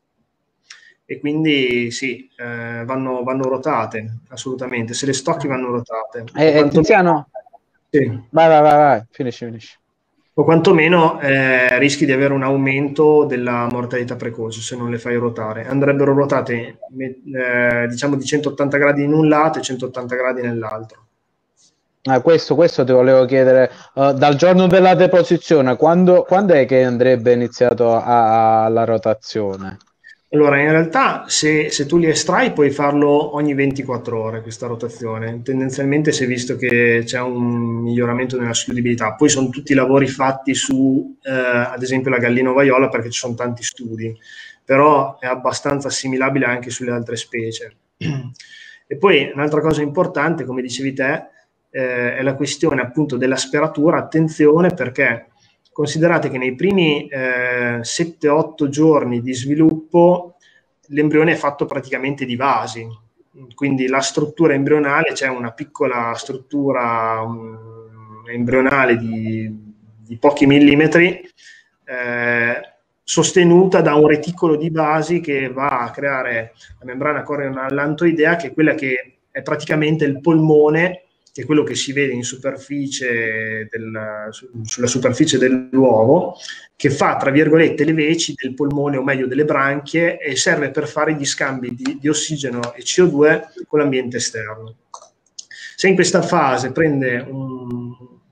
E quindi sì, eh, vanno, vanno rotate, assolutamente. Se le stocchi vanno rotate. E, e Tiziano? Sì. Vai, vai, vai, vai, finisci, finisci. O quantomeno eh, rischi di avere un aumento della mortalità precoce se non le fai ruotare. Andrebbero ruotate eh, diciamo di centottanta gradi in un lato e centottanta gradi nell'altro. Eh, questo, questo ti volevo chiedere, uh, dal giorno della deposizione, quando, quando è che andrebbe iniziato a, a, la rotazione? Allora, in realtà se, se tu li estrai puoi farlo ogni ventiquattro ore questa rotazione. Tendenzialmente si è visto che c'è un miglioramento nella schiudibilità. Poi sono tutti lavori fatti su, eh, ad esempio, la gallina ovaiola, perché ci sono tanti studi, però è abbastanza assimilabile anche sulle altre specie. E poi un'altra cosa importante, come dicevi te, eh, è la questione appunto dell'asperatura. Attenzione, perché considerate che nei primi eh, sette otto giorni di sviluppo l'embrione è fatto praticamente di vasi, quindi la struttura embrionale, c'è una piccola struttura um, embrionale di, di pochi millimetri eh, sostenuta da un reticolo di vasi che va a creare la membrana coreo-allantoidea, che è quella che è praticamente il polmone, che è quello che si vede in superficie del, sulla superficie dell'uovo, che fa, tra virgolette, le veci del polmone, o meglio delle branchie, e serve per fare gli scambi di, di ossigeno e C O due con l'ambiente esterno. Se in questa fase prende un,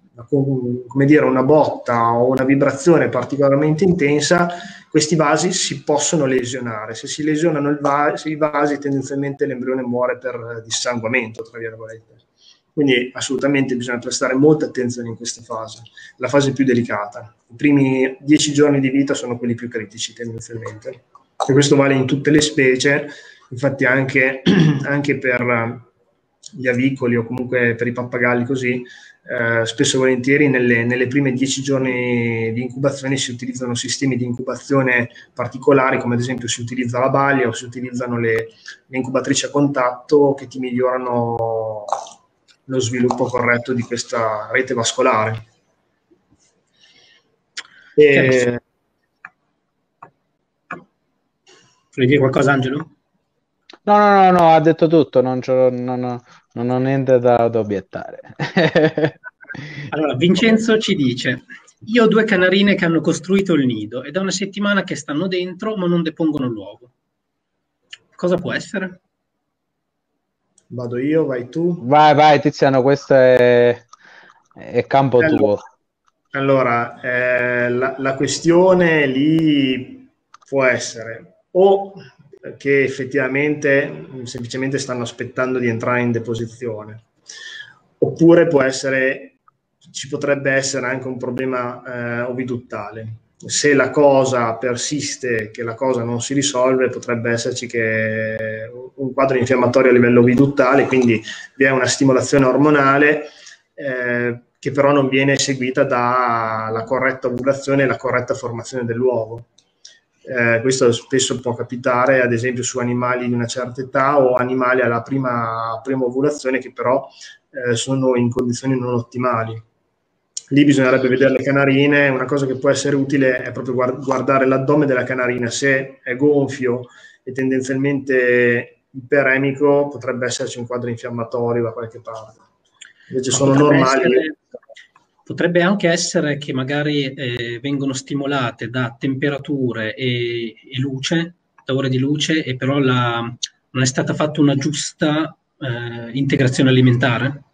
come dire, una botta o una vibrazione particolarmente intensa, questi vasi si possono lesionare. Se si lesionano il vas- i vasi, tendenzialmente l'embrione muore per dissanguamento, tra virgolette. Quindi assolutamente bisogna prestare molta attenzione in questa fase, la fase più delicata. I primi dieci giorni di vita sono quelli più critici tendenzialmente, e questo vale in tutte le specie. Infatti anche, anche per gli avicoli o comunque per i pappagalli così, eh, spesso e volentieri nelle, nelle prime dieci giorni di incubazione si utilizzano sistemi di incubazione particolari, come ad esempio si utilizza la balia o si utilizzano le, le incubatrici a contatto che ti migliorano lo sviluppo corretto di questa rete vascolare. E... Vuoi dire qualcosa, Angelo? No, no, no, no, ha detto tutto, non, non, non ho niente da, da obiettare. Allora, Vincenzo ci dice: io ho due canarine che hanno costruito il nido e da una settimana che stanno dentro ma non depongono l'uovo. Cosa può essere? Vado io, vai tu. Vai, vai Tiziano, questo è, è campo allora, tuo. Allora, eh, la, la questione lì può essere o che effettivamente semplicemente stanno aspettando di entrare in deposizione, oppure può essere, ci potrebbe essere anche un problema eh, oviduttale. Se la cosa persiste, che la cosa non si risolve, potrebbe esserci che un quadro infiammatorio a livello oviduttale, quindi vi è una stimolazione ormonale eh, che però non viene seguita dalla corretta ovulazione e la corretta formazione dell'uovo. Eh, questo spesso può capitare ad esempio su animali di una certa età o animali alla prima, prima ovulazione che però eh, sono in condizioni non ottimali. Lì bisognerebbe vedere le canarine. Una cosa che può essere utile è proprio guardare l'addome della canarina. Se è gonfio e tendenzialmente iperemico, potrebbe esserci un quadro infiammatorio da qualche parte. Invece Ma sono potrebbe normali. Essere, potrebbe anche essere che magari eh, vengono stimolate da temperature e, e luce, da ore di luce, e però la, non è stata fatta una giusta eh, integrazione alimentare?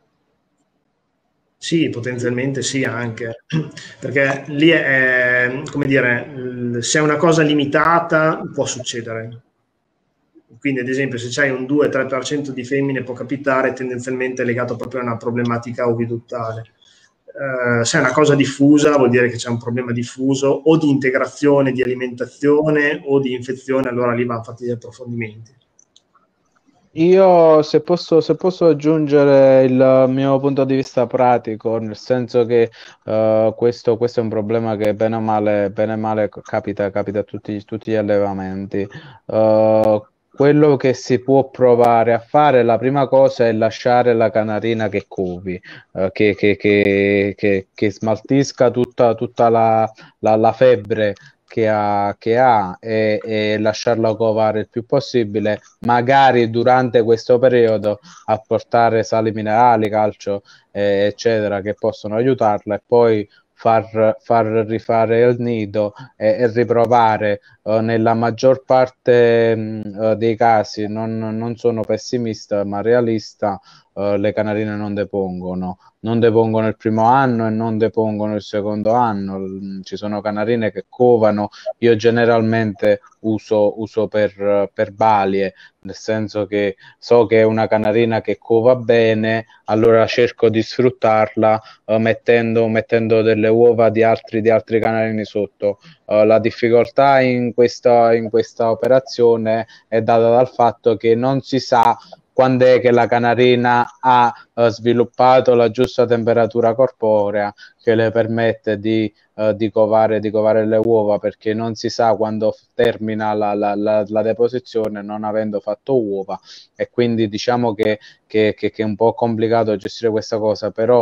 Sì, potenzialmente sì anche, perché lì è, come dire, se è una cosa limitata può succedere. Quindi ad esempio se c'hai un due tre per cento di femmine può capitare, tendenzialmente è legato proprio a una problematica oviduttale. Uh, se è una cosa diffusa vuol dire che c'è un problema diffuso o di integrazione, di alimentazione o di infezione, allora lì vanno fatti gli approfondimenti. Io se posso, se posso aggiungere il mio punto di vista pratico, nel senso che uh, questo, questo è un problema che bene o male, bene o male capita, capita a tutti, tutti gli allevamenti. Uh, quello che si può provare a fare, la prima cosa è lasciare la canarina che covi, uh, che, che, che, che, che smaltisca tutta, tutta la, la, la febbre che ha, che ha e, e lasciarla covare il più possibile, magari durante questo periodo apportare sali minerali, calcio, eh, eccetera, che possono aiutarla, e poi far, far rifare il nido e, e riprovare. Uh, nella maggior parte mh, dei casi, non, non sono pessimista ma realista, uh, le canarine non depongono. Non depongono il primo anno e non depongono il secondo anno. Ci sono canarine che covano. Io generalmente uso, uso per, per balie, nel senso che so che è una canarina che cova bene, allora cerco di sfruttarla uh, mettendo, mettendo delle uova di altri, di altri canarini sotto. Uh, la difficoltà in questa, in questa operazione è data dal fatto che non si sa quando è che la canarina ha uh, sviluppato la giusta temperatura corporea che le permette di, uh, di, covare, di covare le uova, perché non si sa quando termina la, la, la, la deposizione non avendo fatto uova, e quindi diciamo che, che, che, che è un po' complicato gestire questa cosa, però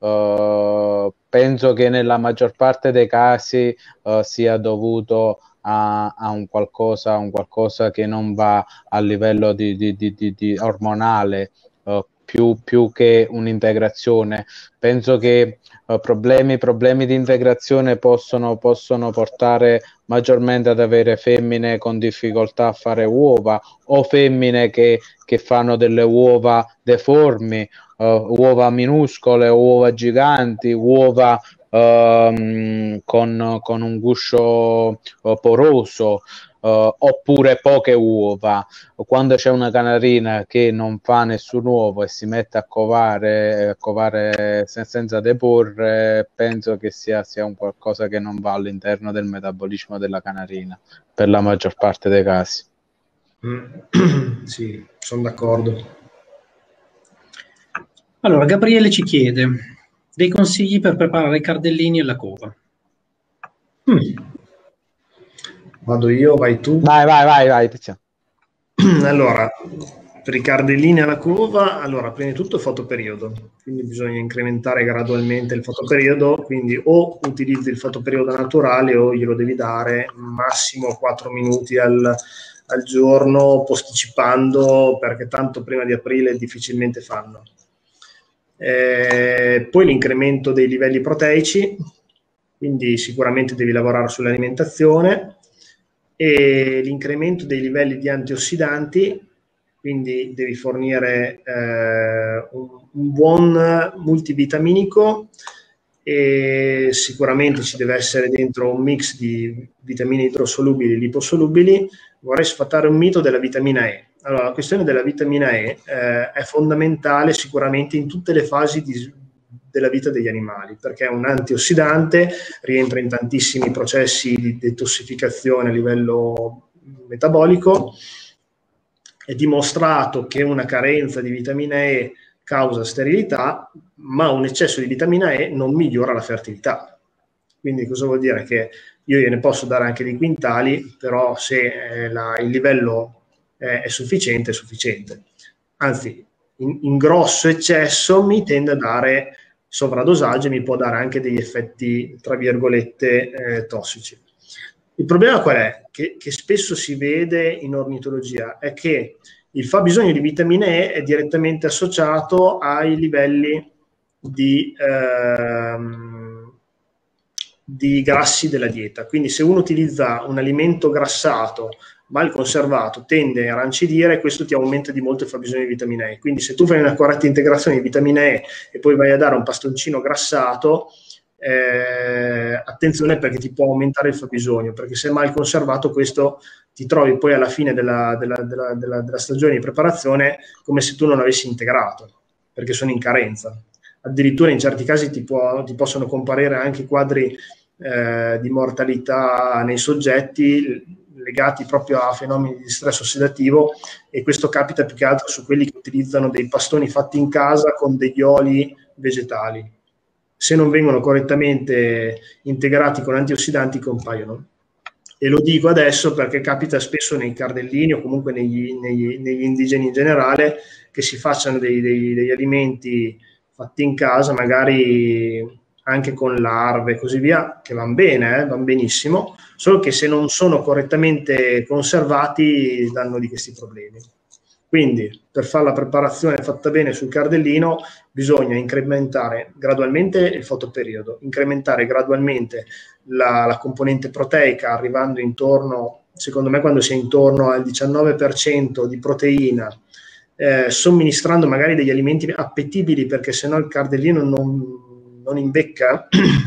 uh, penso che nella maggior parte dei casi uh, sia dovuto A, a un qualcosa, un qualcosa che non va a livello di, di, di, di, di ormonale, uh, più, più che un'integrazione. Penso che uh, problemi, problemi di integrazione possono, possono portare maggiormente ad avere femmine con difficoltà a fare uova, o femmine che, che fanno delle uova deformi, uh, uova minuscole, uova giganti, uova Uh, con, con un guscio uh, poroso, uh, oppure poche uova. Quando c'è una canarina che non fa nessun uovo e si mette a covare, a covare sen- senza deporre, penso che sia, sia un qualcosa che non va all'interno del metabolismo della canarina per la maggior parte dei casi. Mm. Sì, sono d'accordo. Allora, Gabriele ci chiede dei consigli per preparare i cardellini alla cova. Mm. Vado io, vai tu. Vai, vai, vai, vai, Tiziano. Allora, per i cardellini alla cova, allora, prima di tutto fotoperiodo, quindi bisogna incrementare gradualmente il fotoperiodo, quindi o utilizzi il fotoperiodo naturale o glielo devi dare massimo quattro minuti al, al giorno, posticipando, perché tanto prima di aprile difficilmente fanno. Eh, poi l'incremento dei livelli proteici, quindi sicuramente devi lavorare sull'alimentazione, e l'incremento dei livelli di antiossidanti, quindi devi fornire eh, un, un buon multivitaminico, e sicuramente ci deve essere dentro un mix di vitamine idrosolubili e liposolubili. Vorrei sfatare un mito della vitamina E. Allora, la questione della vitamina E eh, è fondamentale sicuramente in tutte le fasi di, della vita degli animali, perché è un antiossidante, rientra in tantissimi processi di detossificazione a livello metabolico. È dimostrato che una carenza di vitamina E causa sterilità, ma un eccesso di vitamina E non migliora la fertilità. Quindi cosa vuol dire? Che io gliene posso dare anche dei quintali, però se eh, la, il livello eh, è sufficiente, è sufficiente. Anzi, in, in grosso eccesso mi tende a dare sovradosaggio, mi può dare anche degli effetti, tra virgolette, eh, tossici. Il problema qual è? Che, che spesso si vede in ornitologia è che il fabbisogno di vitamina E è direttamente associato ai livelli di, ehm, di grassi della dieta. Quindi se uno utilizza un alimento grassato mal conservato, tende a rancidire, questo ti aumenta di molto il fabbisogno di vitamina E. Quindi se tu fai una corretta integrazione di vitamina E e poi vai a dare un bastoncino grassato, eh, attenzione, perché ti può aumentare il fabbisogno, perché se mal conservato questo ti trovi poi alla fine della, della, della, della, della stagione di preparazione come se tu non avessi integrato, perché sono in carenza. Addirittura in certi casi ti, può, ti possono comparire anche quadri eh, di mortalità nei soggetti legati proprio a fenomeni di stress ossidativo, e questo capita più che altro su quelli che utilizzano dei pastoni fatti in casa con degli oli vegetali. Se non vengono correttamente integrati con antiossidanti compaiono. E lo dico adesso perché capita spesso nei cardellini o comunque negli, negli, negli indigeni in generale che si facciano dei, dei, degli alimenti fatti in casa, magari anche con larve e così via, che vanno bene, eh, vanno benissimo, solo che se non sono correttamente conservati danno di questi problemi. Quindi per fare la preparazione fatta bene sul cardellino bisogna incrementare gradualmente il fotoperiodo, incrementare gradualmente la, la componente proteica, arrivando intorno, secondo me quando si è intorno al diciannove per cento di proteina, eh, somministrando magari degli alimenti appetibili, perché sennò il cardellino non, non invecca.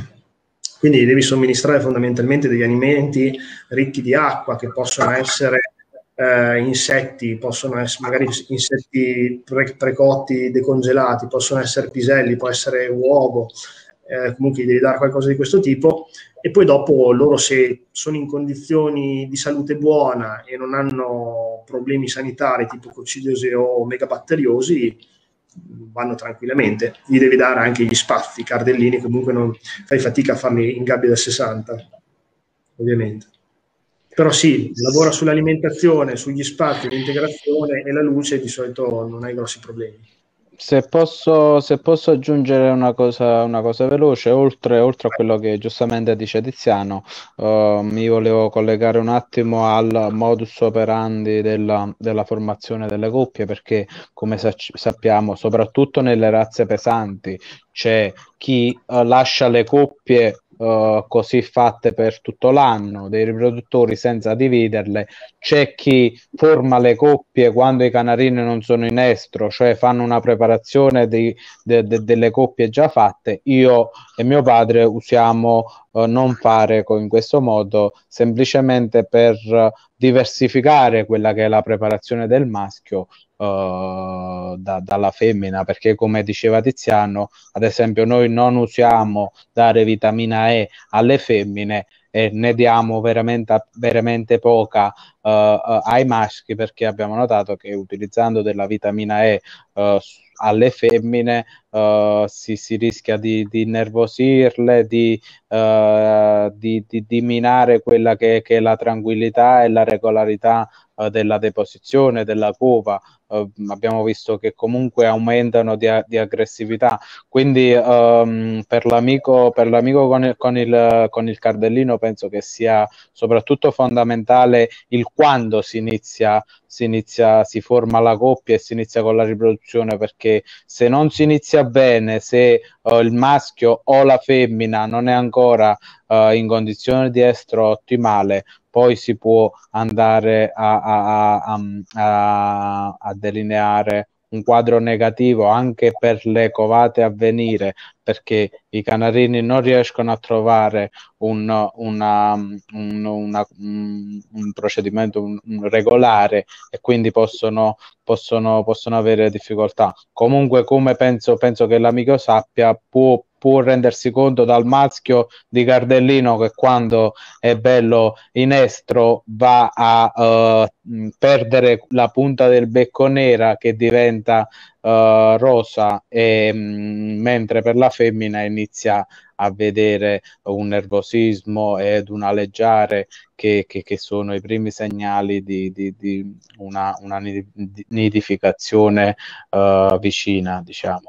Quindi devi somministrare fondamentalmente degli alimenti ricchi di acqua, che possono essere eh, insetti, possono essere magari insetti pre- precotti, decongelati, possono essere piselli, può essere uovo, eh, comunque gli devi dare qualcosa di questo tipo. E poi dopo loro, se sono in condizioni di salute buona e non hanno problemi sanitari tipo coccidiosi o megabatteriosi, vanno tranquillamente. Gli devi dare anche gli spazi, i cardellini, comunque non fai fatica a farli in gabbia da sessanta, ovviamente. Però sì, lavora sull'alimentazione, sugli spazi, l'integrazione e la luce, di solito non hai grossi problemi. Se posso, se posso aggiungere una cosa, una cosa veloce, oltre, oltre a quello che giustamente dice Tiziano, uh, mi volevo collegare un attimo al modus operandi della, della formazione delle coppie, perché come sa- sappiamo, soprattutto nelle razze pesanti, c'è chi uh, lascia le coppie Uh, così fatte per tutto l'anno, dei riproduttori senza dividerle, c'è chi forma le coppie quando i canarini non sono in estro, cioè fanno una preparazione di, de, de, delle coppie già fatte. Io e mio padre usiamo uh, non fare in questo modo, semplicemente per uh, diversificare quella che è la preparazione del maschio Uh, da, dalla femmina, perché come diceva Tiziano, ad esempio noi non usiamo dare vitamina E alle femmine e ne diamo veramente, veramente poca uh, uh, ai maschi, perché abbiamo notato che utilizzando della vitamina E uh, alle femmine uh, si, si rischia di, di innervosirle, di, uh, di, di, di minare quella che, che è la tranquillità e la regolarità uh, della deposizione, della cova. Uh, abbiamo visto che comunque aumentano di, di aggressività, quindi um, per l'amico per l'amico con il, con, il, con il cardellino penso che sia soprattutto fondamentale il quando si inizia, si inizia, si forma la coppia e si inizia con la riproduzione, perché se non si inizia bene, se uh, il maschio o la femmina non è ancora uh, in condizione di estro ottimale, poi si può andare a, a, a, a, a delineare un quadro negativo anche per le covate a venire, perché i canarini non riescono a trovare un, una, un, una, un, un procedimento un, un regolare e quindi possono, possono, possono avere difficoltà. Comunque, come penso, penso che l'amico sappia, può può rendersi conto dal maschio di cardellino che quando è bello in estro va a uh, perdere la punta del becco nera, che diventa uh, rosa, e, mh, mentre per la femmina inizia a vedere un nervosismo ed un aleggiare che, che, che sono i primi segnali di, di, di una, una nidificazione uh, vicina, diciamo.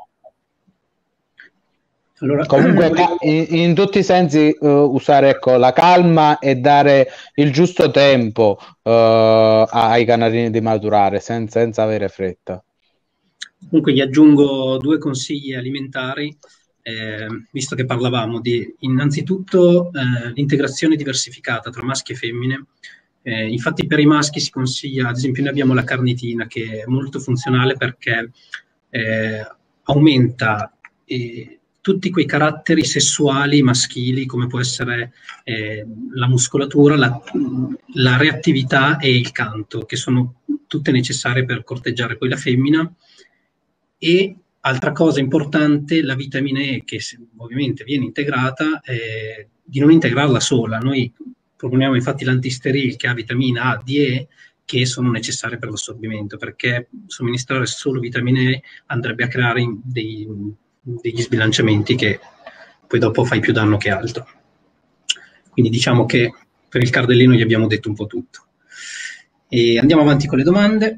Allora, comunque in, in tutti i sensi uh, usare, ecco, la calma e dare il giusto tempo uh, ai canarini di maturare senza, senza avere fretta. Comunque gli aggiungo due consigli alimentari, eh, visto che parlavamo di innanzitutto eh, l'integrazione diversificata tra maschi e femmine. Eh, infatti per i maschi si consiglia, ad esempio noi abbiamo la carnitina, che è molto funzionale perché eh, aumenta eh, tutti quei caratteri sessuali maschili, come può essere eh, la muscolatura, la, la reattività e il canto, che sono tutte necessarie per corteggiare poi la femmina. E altra cosa importante, la vitamina E, che ovviamente viene integrata, eh, di non integrarla sola. Noi proponiamo infatti l'antisteril, che ha vitamina A, D e che sono necessarie per l'assorbimento, perché somministrare solo vitamine E andrebbe a creare dei, degli sbilanciamenti che poi dopo fai più danno che altro. Quindi diciamo che per il cardellino gli abbiamo detto un po' tutto. E andiamo avanti con le domande.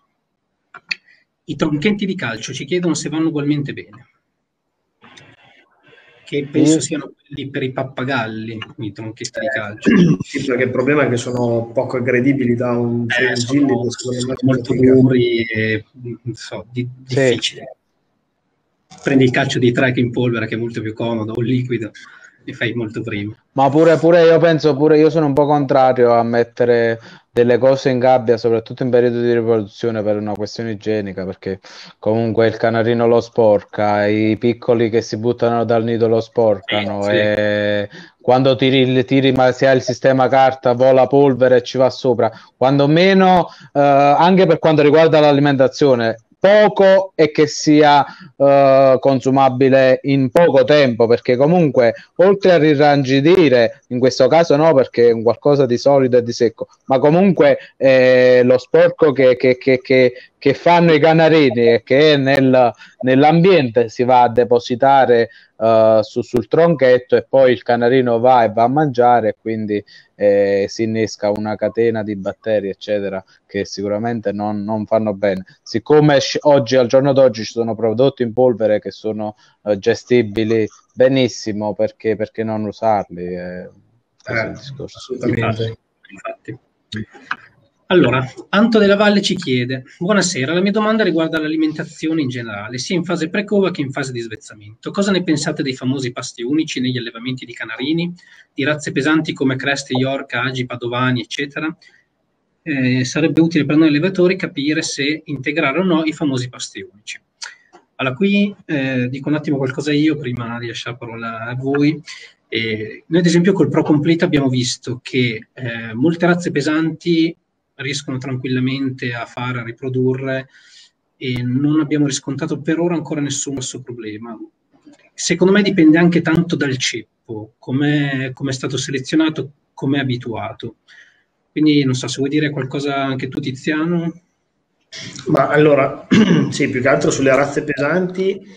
I tronchetti di calcio ci chiedono se vanno ugualmente bene, che penso Io... siano quelli per i pappagalli, i tronchetti di calcio. Sì, perché il problema è che sono poco aggredibili da un eh, sono, sono molto duri e non so, di, difficili. Sì. Prendi il calcio di tre che in polvere, che è molto più comodo, o liquido, e fai molto prima. Ma pure, pure io penso, pure io sono un po' contrario a mettere delle cose in gabbia, soprattutto in periodo di riproduzione, per una questione igienica, perché comunque il canarino lo sporca, i piccoli che si buttano dal nido lo sporcano, sì, e sì. Quando tiri, tiri, ma se hai il sistema carta, vola polvere e ci va sopra. Quando meno, eh, anche per quanto riguarda l'alimentazione, poco e che sia uh, consumabile in poco tempo, perché comunque oltre a rirrangidire, in questo caso no, perché è un qualcosa di solido e di secco, ma comunque eh, lo sporco che, che, che, che, che fanno i canarini e che è nel, nell'ambiente si va a depositare uh, su, sul tronchetto, e poi il canarino va e va a mangiare, e quindi eh, si innesca una catena di batteri eccetera che sicuramente non, non fanno bene. Siccome oggi, al giorno d'oggi, ci sono prodotti in polvere che sono uh, gestibili benissimo, perché, perché non usarli? Eh, eh, il discorso. Assolutamente. Infatti. Allora, Anto della Valle ci chiede: buonasera, la mia domanda riguarda l'alimentazione in generale, sia in fase pre-cova che in fase di svezzamento. Cosa ne pensate dei famosi pasti unici negli allevamenti di canarini, di razze pesanti come Creste, York, Agi, Padovani, eccetera? Eh, sarebbe utile per noi allevatori capire se integrare o no i famosi pasti unici. Allora, qui eh, dico un attimo qualcosa io prima di lasciare la parola a voi. Eh, noi ad esempio col Pro Complete abbiamo visto che eh, molte razze pesanti riescono tranquillamente a fare, a riprodurre, e non abbiamo riscontrato per ora ancora nessun grosso problema. Secondo me dipende anche tanto dal ceppo, come è stato selezionato, come è abituato. Quindi non so se vuoi dire qualcosa anche tu, Tiziano. Ma allora, sì, più che altro sulle razze pesanti,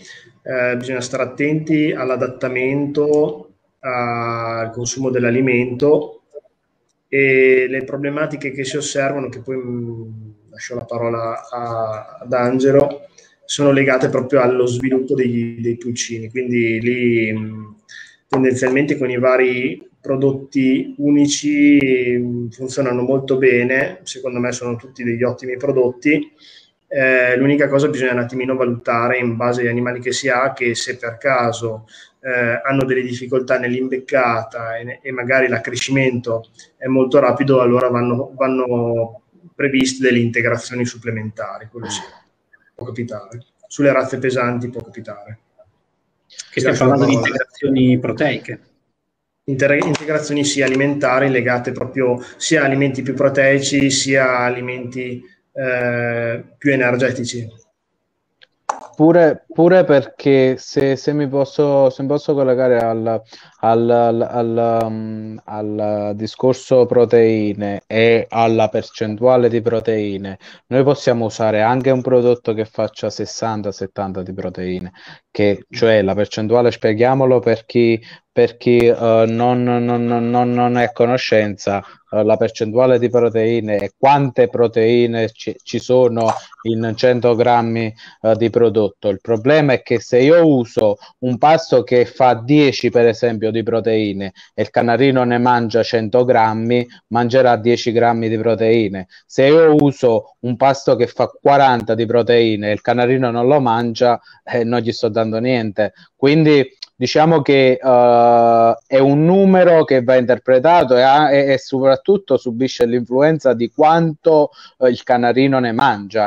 eh, bisogna stare attenti all'adattamento al consumo dell'alimento e le problematiche che si osservano, che poi mh, lascio la parola a, ad Angelo, sono legate proprio allo sviluppo dei, dei pulcini, quindi lì mh, tendenzialmente con i vari prodotti unici mh, funzionano molto bene, secondo me sono tutti degli ottimi prodotti. Eh, l'unica cosa bisogna un attimino valutare in base agli animali che si ha, che se per caso eh, hanno delle difficoltà nell'imbeccata e, e magari l'accrescimento è molto rapido, allora vanno, vanno previste delle integrazioni supplementari, quello sì, può capitare. Sulle razze pesanti può capitare. Che stiamo parlando di integrazioni proteiche. Inter- integrazioni sia alimentari legate proprio sia a alimenti più proteici sia a alimenti eh, più energetici. Pure, pure perché se, se mi posso, se mi posso collegare al, al, al, al, um, al discorso proteine e alla percentuale di proteine, noi possiamo usare anche un prodotto che faccia sessanta settanta di proteine, che cioè la percentuale, spieghiamolo per chi, per chi uh, non, non, non, non è a conoscenza, uh, la percentuale di proteine e quante proteine ci, ci sono in cento grammi uh, di prodotto. Il problema è che se io uso un pasto che fa dieci per esempio di proteine e il canarino ne mangia cento grammi, mangerà dieci grammi di proteine. Se io uso un pasto che fa quaranta di proteine e il canarino non lo mangia, eh, non gli sto dando niente. Quindi diciamo che uh, è un numero che va interpretato e, e, e soprattutto subisce l'influenza di quanto uh, il canarino ne mangia.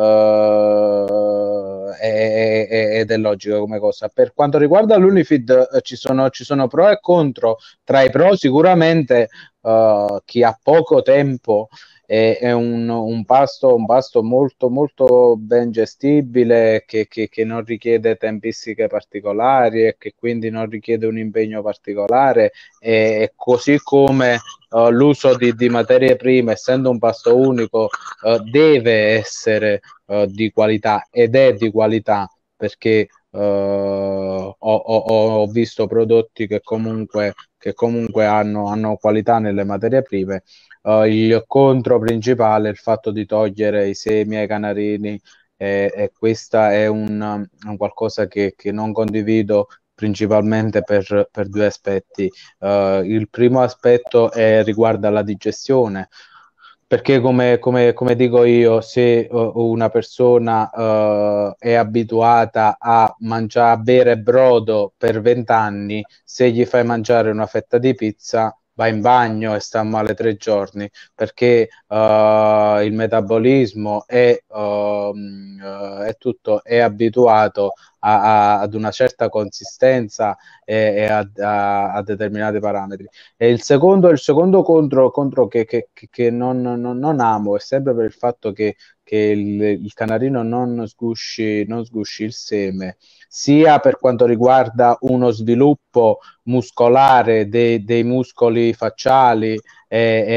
Uh, ed è, è logico come cosa. Per quanto riguarda l'Unifeed uh, ci, sono, ci sono pro e contro. Tra i pro sicuramente uh, chi ha poco tempo è, è un, un, pasto, un pasto molto molto ben gestibile, che, che, che non richiede tempistiche particolari e che quindi non richiede un impegno particolare, e così come uh, l'uso di, di materie prime, essendo un pasto unico, uh, deve essere uh, di qualità, ed è di qualità, perché uh, ho, ho, ho visto prodotti che comunque, che comunque hanno, hanno qualità nelle materie prime. Uh, il contro principale è il fatto di togliere i semi ai canarini, e, e questa è un, un qualcosa che, che non condivido, principalmente per, per due aspetti. Uh, il primo aspetto è, riguarda la digestione, perché come, come, come dico io, se uh, una persona uh, è abituata a mangiare, a bere brodo per vent'anni, se gli fai mangiare una fetta di pizza va in bagno e sta male tre giorni, perché uh, il metabolismo è, uh, è tutto, è abituato a, a, ad una certa consistenza e, e a, a, a determinati parametri. E il secondo, il secondo contro, contro che, che, che non, non, non amo è sempre per il fatto che, che il, il canarino non sgusci, non sgusci il seme, sia per quanto riguarda uno sviluppo muscolare dei, dei muscoli facciali e,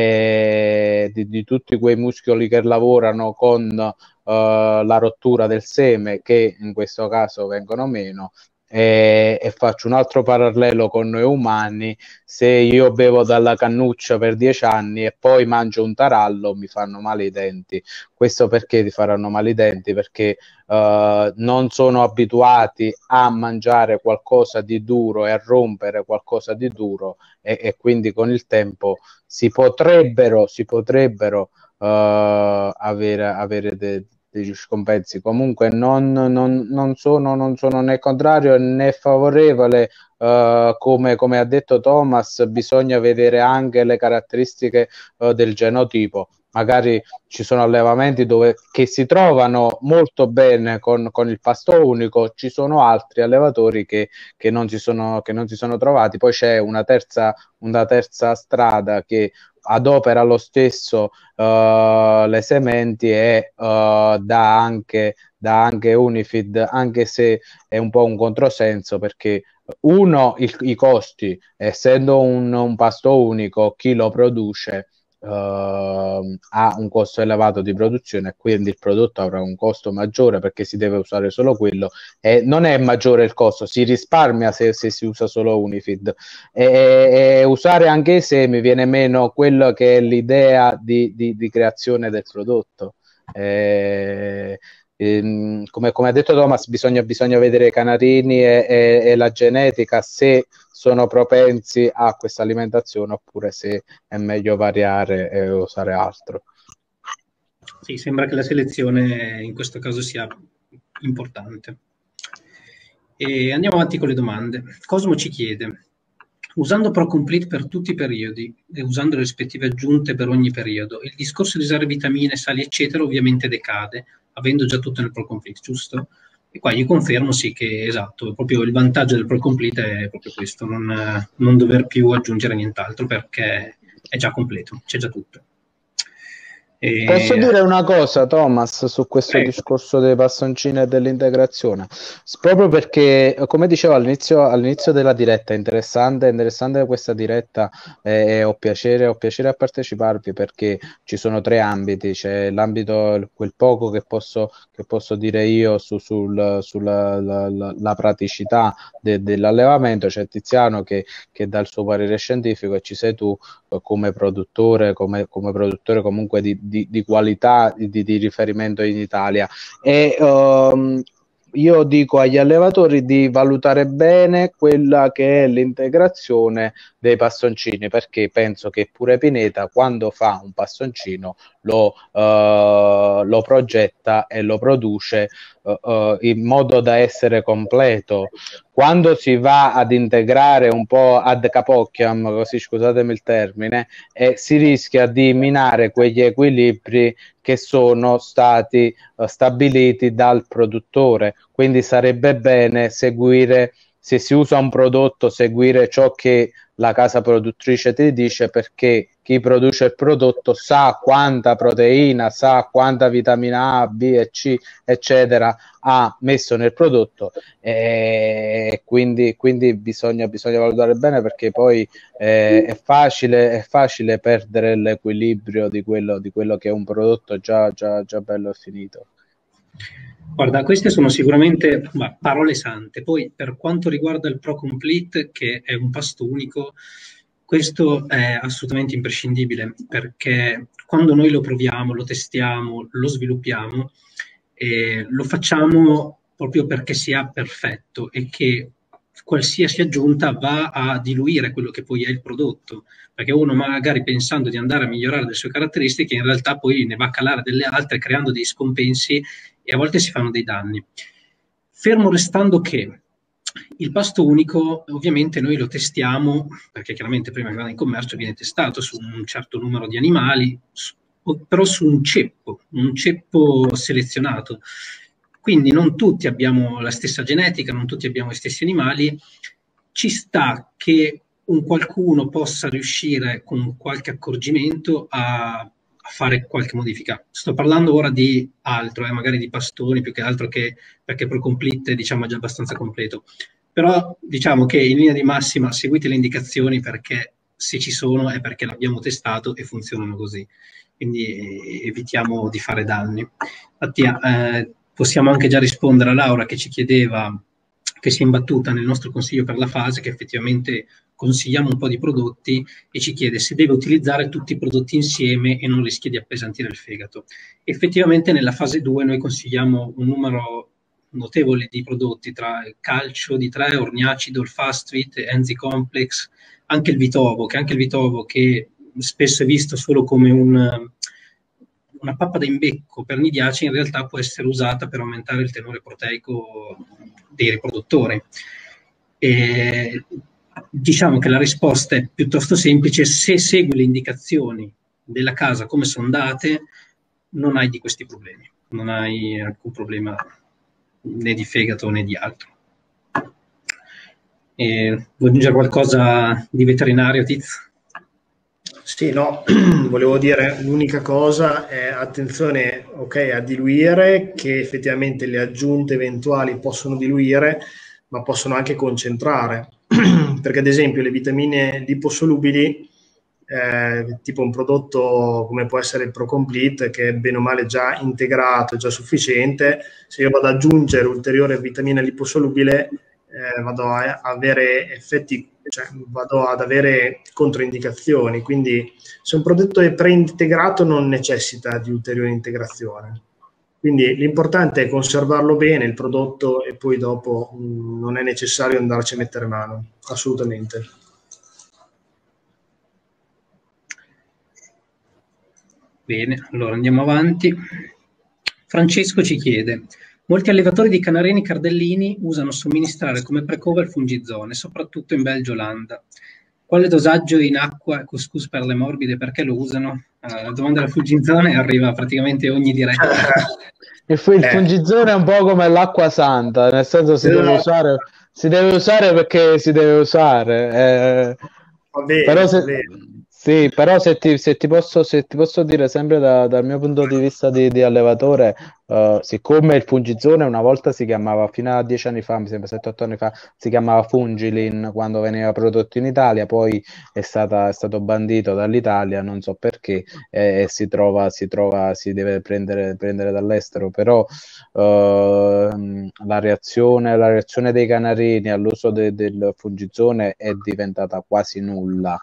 e di, di tutti quei muscoli che lavorano con uh, la rottura del seme, che in questo caso vengono meno. E, e faccio un altro parallelo con noi umani: se io bevo dalla cannuccia per dieci anni e poi mangio un tarallo, mi fanno male i denti. Questo perché ti faranno male i denti? Perché uh, non sono abituati a mangiare qualcosa di duro e a rompere qualcosa di duro, e, e quindi con il tempo si potrebbero, si potrebbero uh, avere, avere de, degli scompensi. Comunque non, non, non, sono, non sono né contrario né favorevole. Uh, come, come ha detto Thomas, bisogna vedere anche le caratteristiche uh, del genotipo. Magari ci sono allevamenti dove, che si trovano molto bene con, con il pasto unico, ci sono altri allevatori che, che, non si sono, che non si sono trovati. Poi c'è una terza, una terza strada che adopera lo stesso uh, le sementi e uh, dà anche, dà anche Unifeed, anche se è un po' un controsenso, perché uno, il, i costi, essendo un, un pasto unico, chi lo produce Uh, ha un costo elevato di produzione e quindi il prodotto avrà un costo maggiore perché si deve usare solo quello, e non è maggiore il costo, si risparmia se, se si usa solo Unifeed, e, e usare anche i semi viene meno quello che è l'idea di, di, di creazione del prodotto. E, e, come, come ha detto Thomas, bisogna, bisogna vedere i canarini e, e, e la genetica, se sono propensi a questa alimentazione oppure se è meglio variare e usare altro. Sì, sembra che la selezione in questo caso sia importante. E andiamo avanti con le domande. Cosmo ci chiede: usando ProComplete per tutti i periodi e usando le rispettive aggiunte per ogni periodo, il discorso di usare vitamine, sali eccetera ovviamente decade, avendo già tutto nel ProComplete, giusto? E qua io confermo sì che esatto, proprio il vantaggio del ProComplete è proprio questo, non, non dover più aggiungere nient'altro perché è già completo, c'è già tutto. E... Posso dire una cosa, Thomas, su questo Prego. discorso dei bastoncini e dell'integrazione? Proprio perché, come dicevo all'inizio, all'inizio della diretta, è interessante, interessante questa diretta, e eh, ho piacere, ho piacere a parteciparvi perché ci sono tre ambiti. C'è l'ambito, quel poco che posso, che posso dire io su, sul, sulla la, la, la praticità de, dell'allevamento, c'è Tiziano che, che dà il suo parere scientifico, e ci sei tu come produttore, come, come produttore comunque di, di, di qualità di, di riferimento in Italia. E um, io dico agli allevatori di valutare bene quella che è l'integrazione dei bastoncini, perché penso che pure Pineta, quando fa un bastoncino, lo, uh, lo progetta e lo produce uh, uh, in modo da essere completo. Quando si va ad integrare un po' ad capocchiam, così scusatemi il termine, eh, si rischia di minare quegli equilibri che sono stati uh, stabiliti dal produttore. Quindi sarebbe bene seguire, se si usa un prodotto, seguire ciò che la casa produttrice ti dice, perché chi produce il prodotto sa quanta proteina, sa quanta vitamina A, B e C, eccetera, ha messo nel prodotto, e quindi, quindi bisogna, bisogna valutare bene, perché poi eh, è, facile, è facile perdere l'equilibrio di quello, di quello che è un prodotto già, già, già bello e finito. Guarda, queste sono sicuramente bah, parole sante. Poi per quanto riguarda il ProComplete, che è un pasto unico, questo è assolutamente imprescindibile, perché quando noi lo proviamo, lo testiamo, lo sviluppiamo, eh, lo facciamo proprio perché sia perfetto e che qualsiasi aggiunta va a diluire quello che poi è il prodotto, perché uno magari pensando di andare a migliorare le sue caratteristiche in realtà poi ne va a calare delle altre, creando dei scompensi, e a volte si fanno dei danni. Fermo restando che il pasto unico ovviamente noi lo testiamo, perché chiaramente prima che vada in commercio viene testato su un certo numero di animali, però su un ceppo, un ceppo selezionato. Quindi non tutti abbiamo la stessa genetica, non tutti abbiamo gli stessi animali. Ci sta che un qualcuno possa riuscire con qualche accorgimento a, a fare qualche modifica. Sto parlando ora di altro, eh, magari di pastoni più che altro, che perché ProComplete diciamo è già abbastanza completo. Però diciamo che in linea di massima seguite le indicazioni, perché se ci sono è perché l'abbiamo testato e funzionano così. Quindi evitiamo di fare danni. Mattia, eh, possiamo anche già rispondere a Laura che ci chiedeva, che si è imbattuta nel nostro consiglio per la fase, che effettivamente consigliamo un po' di prodotti, e ci chiede se deve utilizzare tutti i prodotti insieme e non rischia di appesantire il fegato. Effettivamente nella fase due noi consigliamo un numero notevole di prodotti, tra il calcio di tre, orniacido, il Fastfit, Enzy Complex, anche il Vitovo, che anche il Vitovo che spesso è visto solo come un, una pappa da imbecco per nidiaci, in realtà può essere usata per aumentare il tenore proteico dei riproduttori. E diciamo che la risposta è piuttosto semplice: se segui le indicazioni della casa come sono date, non hai di questi problemi, non hai alcun problema né di fegato né di altro. E vuoi aggiungere qualcosa di veterinario, Tiz? Sì, no, volevo dire l'unica cosa è attenzione, ok, a diluire, che effettivamente le aggiunte eventuali possono diluire, ma possono anche concentrare, perché ad esempio le vitamine liposolubili eh, tipo un prodotto come può essere il ProComplete, che è bene o male già integrato, è già sufficiente. Se io vado ad aggiungere ulteriore vitamina liposolubile, eh, vado a avere effetti, cioè vado ad avere controindicazioni. Quindi se un prodotto è preintegrato non necessita di ulteriore integrazione. Quindi l'importante è conservarlo bene il prodotto e poi dopo mh, non è necessario andarci a mettere mano, assolutamente. Bene, allora andiamo avanti. Francesco ci chiede: molti allevatori di canarini cardellini usano somministrare come precova il fungizone, soprattutto in Belgio e Olanda. Quale dosaggio in acqua e couscous per le morbide? Perché lo usano? Uh, la domanda del fungizone arriva praticamente ogni diretta. Il, fu- il eh. fungizone è un po' come l'acqua santa, nel senso si deve usare, si deve usare perché si deve usare. Eh, va bene, però se, va bene. Sì, però se ti, se ti posso, se ti posso dire sempre da, dal mio punto di vista di, di allevatore, uh, siccome il fungizone una volta si chiamava, fino a dieci anni fa, mi sembra sette otto anni fa, si chiamava Fungilin quando veniva prodotto in Italia, poi è, stata, è stato bandito dall'Italia, non so perché, e, e si trova, si trova, si deve prendere, prendere dall'estero, però uh, la reazione, la reazione dei canarini all'uso de, del fungizone è diventata quasi nulla.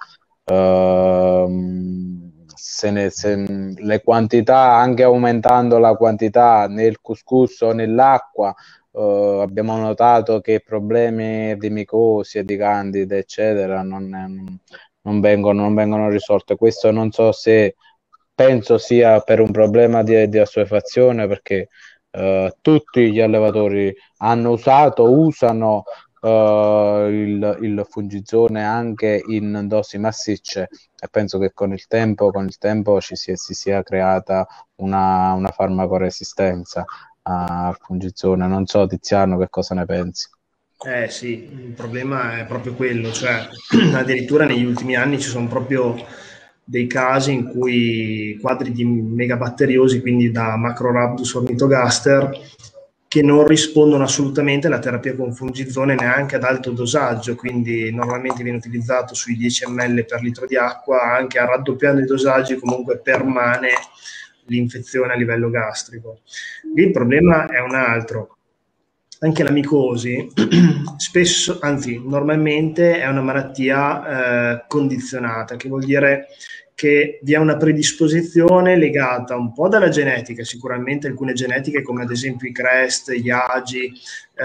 Uh, se ne, se, le quantità, anche aumentando la quantità nel couscous o nell'acqua, uh, abbiamo notato che problemi di micosi e di candide eccetera non, non, vengono, non vengono risolti. Questo non so se penso sia per un problema di, di assuefazione, perché uh, tutti gli allevatori hanno usato, usano Uh, il, il fungizone anche in dosi massicce, e penso che con il tempo, con il tempo ci sia, si sia creata una, una farmacoresistenza al fungizone. Non so, Tiziano, che cosa ne pensi? Eh sì, il problema è proprio quello, cioè addirittura negli ultimi anni ci sono proprio dei casi in cui quadri di megabatteriosi, quindi da Macrorhabdus ornithogaster, che non rispondono assolutamente alla terapia con fungizone neanche ad alto dosaggio, quindi normalmente viene utilizzato sui dieci millilitri per litro di acqua, anche a raddoppiando i dosaggi comunque permane l'infezione a livello gastrico. Lì il problema è un altro. Anche la micosi spesso, anzi normalmente è una malattia eh, condizionata, che vuol dire che vi è una predisposizione legata un po' dalla genetica, sicuramente alcune genetiche come ad esempio i crest, gli agi,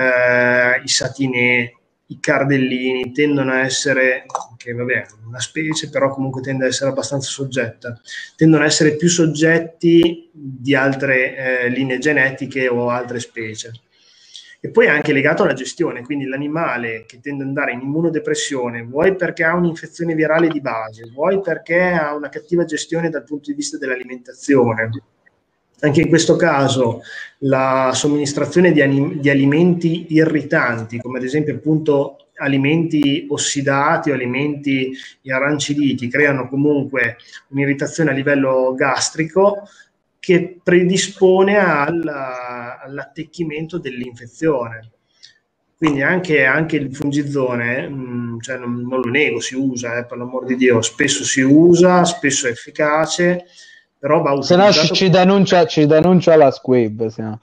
eh, i satinè, i cardellini tendono a essere, che vabbè una specie però comunque tende a essere abbastanza soggetta, tendono a essere più soggetti di altre eh, linee genetiche o altre specie. E poi è anche legato alla gestione, quindi l'animale che tende ad andare in immunodepressione, vuoi perché ha un'infezione virale di base, vuoi perché ha una cattiva gestione dal punto di vista dell'alimentazione. Anche in questo caso la somministrazione di, di alimenti irritanti, come ad esempio appunto alimenti ossidati o alimenti arranciditi, creano comunque un'irritazione a livello gastrico che predispone al, all'attecchimento dell'infezione. Quindi anche, anche il fungizone, mh, cioè non, non lo nego, si usa, eh, per l'amor di Dio, spesso si usa, spesso è efficace, però va utilizzato... Se no ci, ci, denuncia, ci denuncia la Squib. No.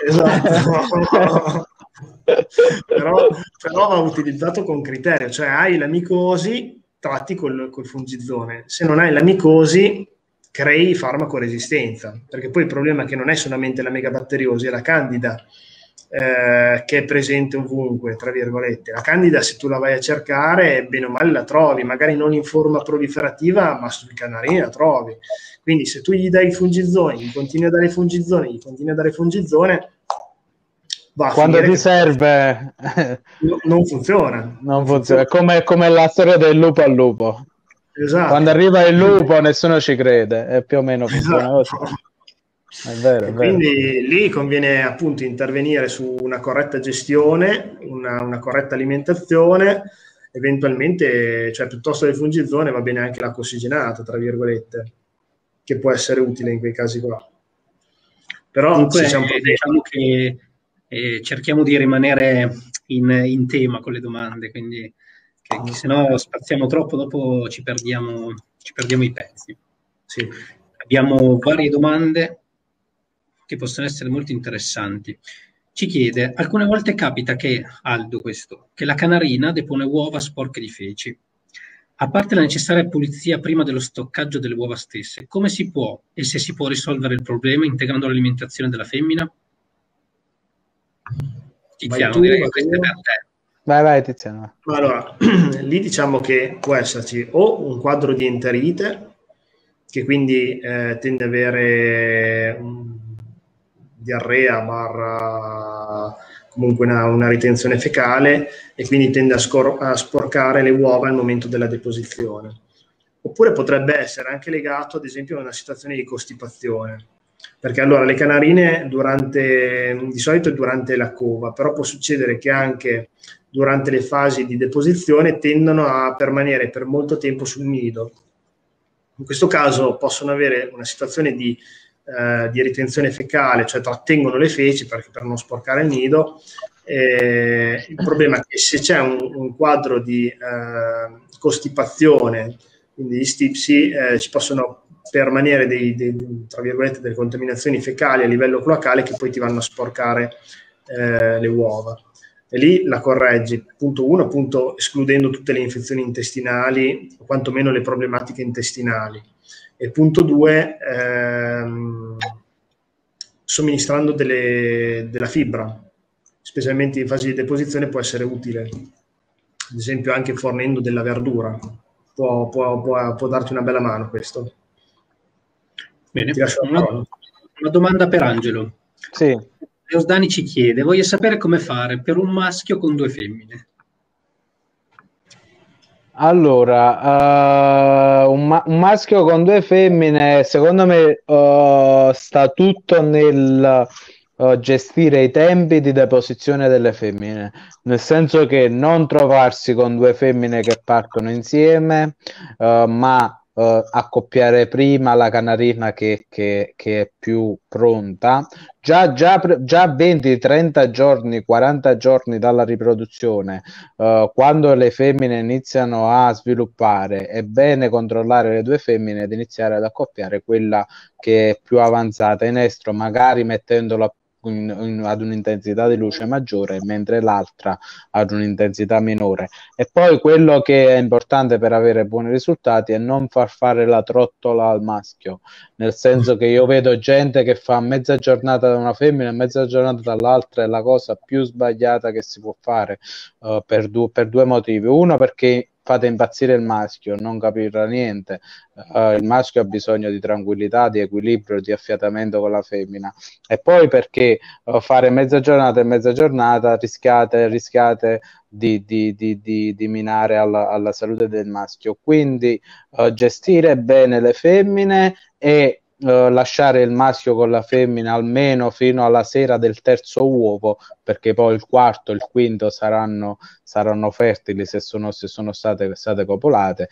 Esatto. però, però va utilizzato con criterio, cioè hai la micosi, tratti col, col fungizone, se non hai la micosi crei farmacoresistenza, perché poi il problema è che non è solamente la megabatteriosi, è la candida eh, che è presente ovunque, tra virgolette. La candida, se tu la vai a cercare, bene o male la trovi, magari non in forma proliferativa, ma sui canarini la trovi. Quindi se tu gli dai i fungizoni, gli continui a dare fungizone, gli continui a dare fungizone, va a quando ti che serve no, non funziona. Non, non funziona, è come, come la storia del lupo al lupo. Esatto. Quando arriva il lupo nessuno ci crede, è più o meno funziona esatto. così. È vero, e è quindi vero. lì conviene appunto intervenire su una corretta gestione, una, una corretta alimentazione, eventualmente, cioè piuttosto del fungizone va bene anche l'acqua ossigenata, tra virgolette, che può essere utile in quei casi qua. Però comunque se c'è un problema... diciamo che eh, cerchiamo di rimanere in, in tema con le domande, quindi che, che se no spaziamo troppo, dopo ci perdiamo ci perdiamo i pezzi. Sì. Abbiamo varie domande che possono essere molto interessanti. Ci chiede, alcune volte capita che, Aldo questo, che la canarina depone uova sporche di feci. A parte la necessaria pulizia prima dello stoccaggio delle uova stesse, come si può e se si può risolvere il problema integrando l'alimentazione della femmina? Tiziano, tu, direi che questo è per te. Vai, vai, Tiziano. Allora, lì diciamo che può esserci o un quadro di enterite, che quindi eh, tende ad avere um, diarrea barra comunque una, una ritenzione fecale e quindi tende a, scor- a sporcare le uova al momento della deposizione. Oppure potrebbe essere anche legato ad esempio a una situazione di costipazione, perché allora le canarine durante, di solito è durante la cova, però può succedere che anche durante le fasi di deposizione tendono a permanere per molto tempo sul nido. In questo caso possono avere una situazione di, eh, di ritenzione fecale, cioè trattengono le feci perché, per non sporcare il nido. Eh, il problema è che se c'è un, un quadro di eh, costipazione, quindi di stipsi, eh, ci possono permanere dei, dei, tra virgolette, delle contaminazioni fecali a livello cloacale che poi ti vanno a sporcare eh, le uova. E lì la correggi, punto uno, appunto escludendo tutte le infezioni intestinali o quantomeno le problematiche intestinali, e punto due, ehm, somministrando delle, della fibra, specialmente in fase di deposizione può essere utile, ad esempio anche fornendo della verdura, può, può, può, può darti una bella mano questo. Bene, una, una domanda per Angelo. Sì. Leosdani ci chiede, voglio sapere come fare per un maschio con due femmine. Allora, uh, un, ma- un maschio con due femmine, secondo me uh, sta tutto nel uh, gestire i tempi di deposizione delle femmine, nel senso che non trovarsi con due femmine che partono insieme, uh, ma Uh, accoppiare prima la canarina che, che, che è più pronta, già, già, già venti trenta giorni, quaranta giorni dalla riproduzione, uh, quando le femmine iniziano a sviluppare, è bene controllare le due femmine ed iniziare ad accoppiare quella che è più avanzata in estro, magari mettendola In, in, ad un'intensità di luce maggiore, mentre l'altra ad un'intensità minore. E poi quello che è importante per avere buoni risultati è non far fare la trottola al maschio, nel senso che io vedo gente che fa mezza giornata da una femmina e mezza giornata dall'altra, è la cosa più sbagliata che si può fare, uh, per, du- per due motivi. Uno, perché fate impazzire il maschio, non capirà niente. Uh, il maschio ha bisogno di tranquillità, di equilibrio, di affiatamento con la femmina. E poi perché uh, fare mezza giornata e mezza giornata rischiate, rischiate di, di, di, di, di minare alla, alla salute del maschio. Quindi uh, gestire bene le femmine e Uh, lasciare il maschio con la femmina almeno fino alla sera del terzo uovo, perché poi il quarto e il quinto saranno, saranno fertili se sono, se sono state, state copolate,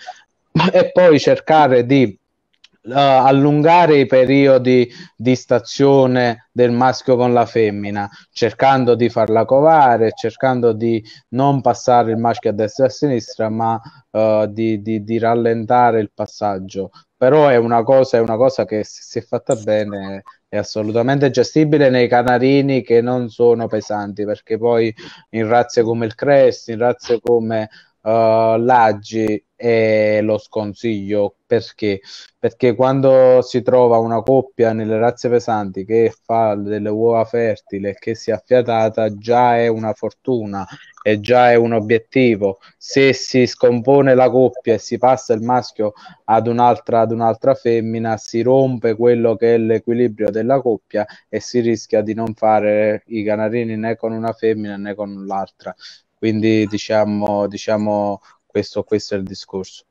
e poi cercare di uh, allungare i periodi di stazione del maschio con la femmina, cercando di farla covare, cercando di non passare il maschio a destra e a sinistra, ma uh, di, di, di rallentare il passaggio. Però è una cosa, è una cosa che, se si è fatta bene, è assolutamente gestibile nei canarini che non sono pesanti, perché poi in razze come il Crest, in razze come uh, l'Aggi, e lo sconsiglio perché perché quando si trova una coppia nelle razze pesanti che fa delle uova fertili e che si è affiatata, già è una fortuna e già è un obiettivo. Se si scompone la coppia e si passa il maschio ad un'altra ad un'altra femmina, si rompe quello che è l'equilibrio della coppia e si rischia di non fare i canarini né con una femmina né con l'altra. Quindi diciamo diciamo questo, questo è il discorso.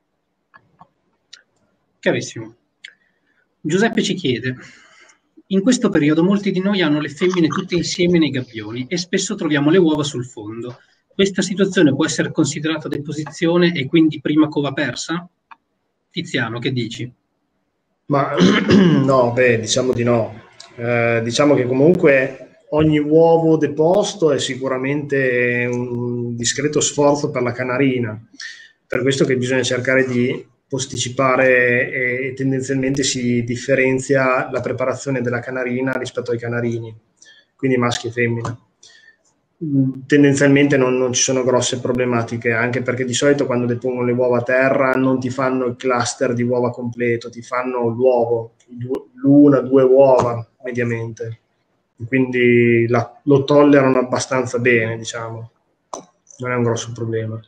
Chiarissimo. Giuseppe ci chiede, in questo periodo molti di noi hanno le femmine tutte insieme nei gabbioni e spesso troviamo le uova sul fondo. Questa situazione può essere considerata deposizione e quindi prima cova persa? Tiziano, che dici? Ma no, beh, diciamo di no. Eh, diciamo che comunque ogni uovo deposto è sicuramente un discreto sforzo per la canarina, per questo che bisogna cercare di posticipare e tendenzialmente si differenzia la preparazione della canarina rispetto ai canarini, quindi maschi e femmine. Tendenzialmente non, non ci sono grosse problematiche, anche perché di solito quando depongono le uova a terra non ti fanno il cluster di uova completo, ti fanno l'uovo, l'una, due uova mediamente, quindi la, lo tollerano abbastanza bene, diciamo, non è un grosso problema.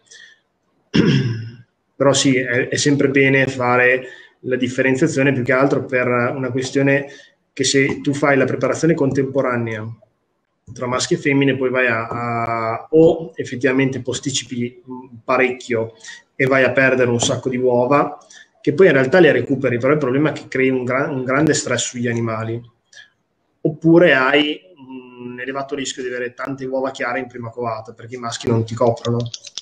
Però sì, è, è sempre bene fare la differenziazione, più che altro per una questione che se tu fai la preparazione contemporanea tra maschi e femmine, poi vai a, a o effettivamente posticipi parecchio e vai a perdere un sacco di uova, che poi in realtà le recuperi, però il problema è che crei un, gran, un grande stress sugli animali, oppure hai un elevato rischio di avere tante uova chiare in prima covata, perché i maschi non ti coprono.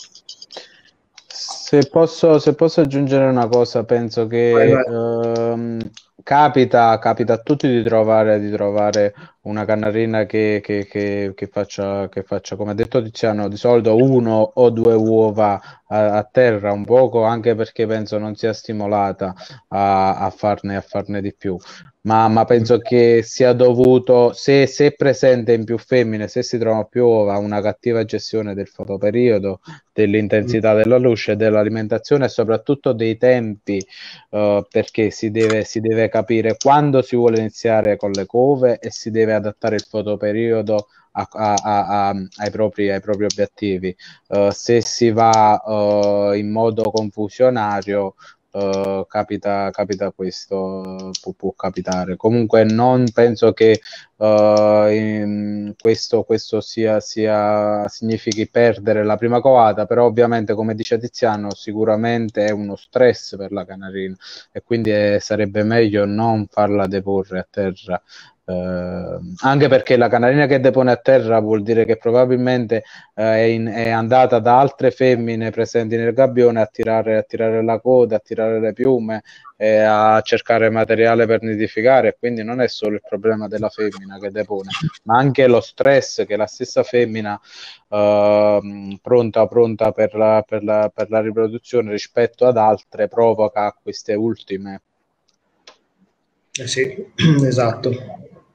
Se posso, se posso aggiungere una cosa, penso che vai, vai. Ehm, capita, capita a tutti di trovare, di trovare una canarina che, che, che, che faccia, che faccia, come ha detto Tiziano, di solito uno o due uova a, a terra, un poco, anche perché penso non sia stimolata a, a farne, a farne di più. Ma, ma penso che sia dovuto, se, se è presente in più femmine, se si trovano più uova, a una cattiva gestione del fotoperiodo, dell'intensità della luce, dell'alimentazione e soprattutto dei tempi, uh, perché si deve, si deve capire quando si vuole iniziare con le cove e si deve adattare il fotoperiodo a, a, a, a, ai, propri, ai propri obiettivi. Uh, se si va uh, in modo confusionario, Uh, capita, capita questo, può, può capitare. Comunque non penso che uh, in questo, questo sia, sia significhi perdere la prima covata, però ovviamente, come dice Tiziano, sicuramente è uno stress per la canarina e quindi è, sarebbe meglio non farla deporre a terra. Uh, anche perché la canarina che depone a terra vuol dire che probabilmente uh, è, in, è andata da altre femmine presenti nel gabbione a tirare, a tirare la coda, a tirare le piume e a cercare materiale per nidificare, quindi non è solo il problema della femmina che depone, ma anche lo stress che la stessa femmina uh, pronta, pronta per, la, per, la, per la riproduzione rispetto ad altre provoca a queste ultime. Eh sì, esatto.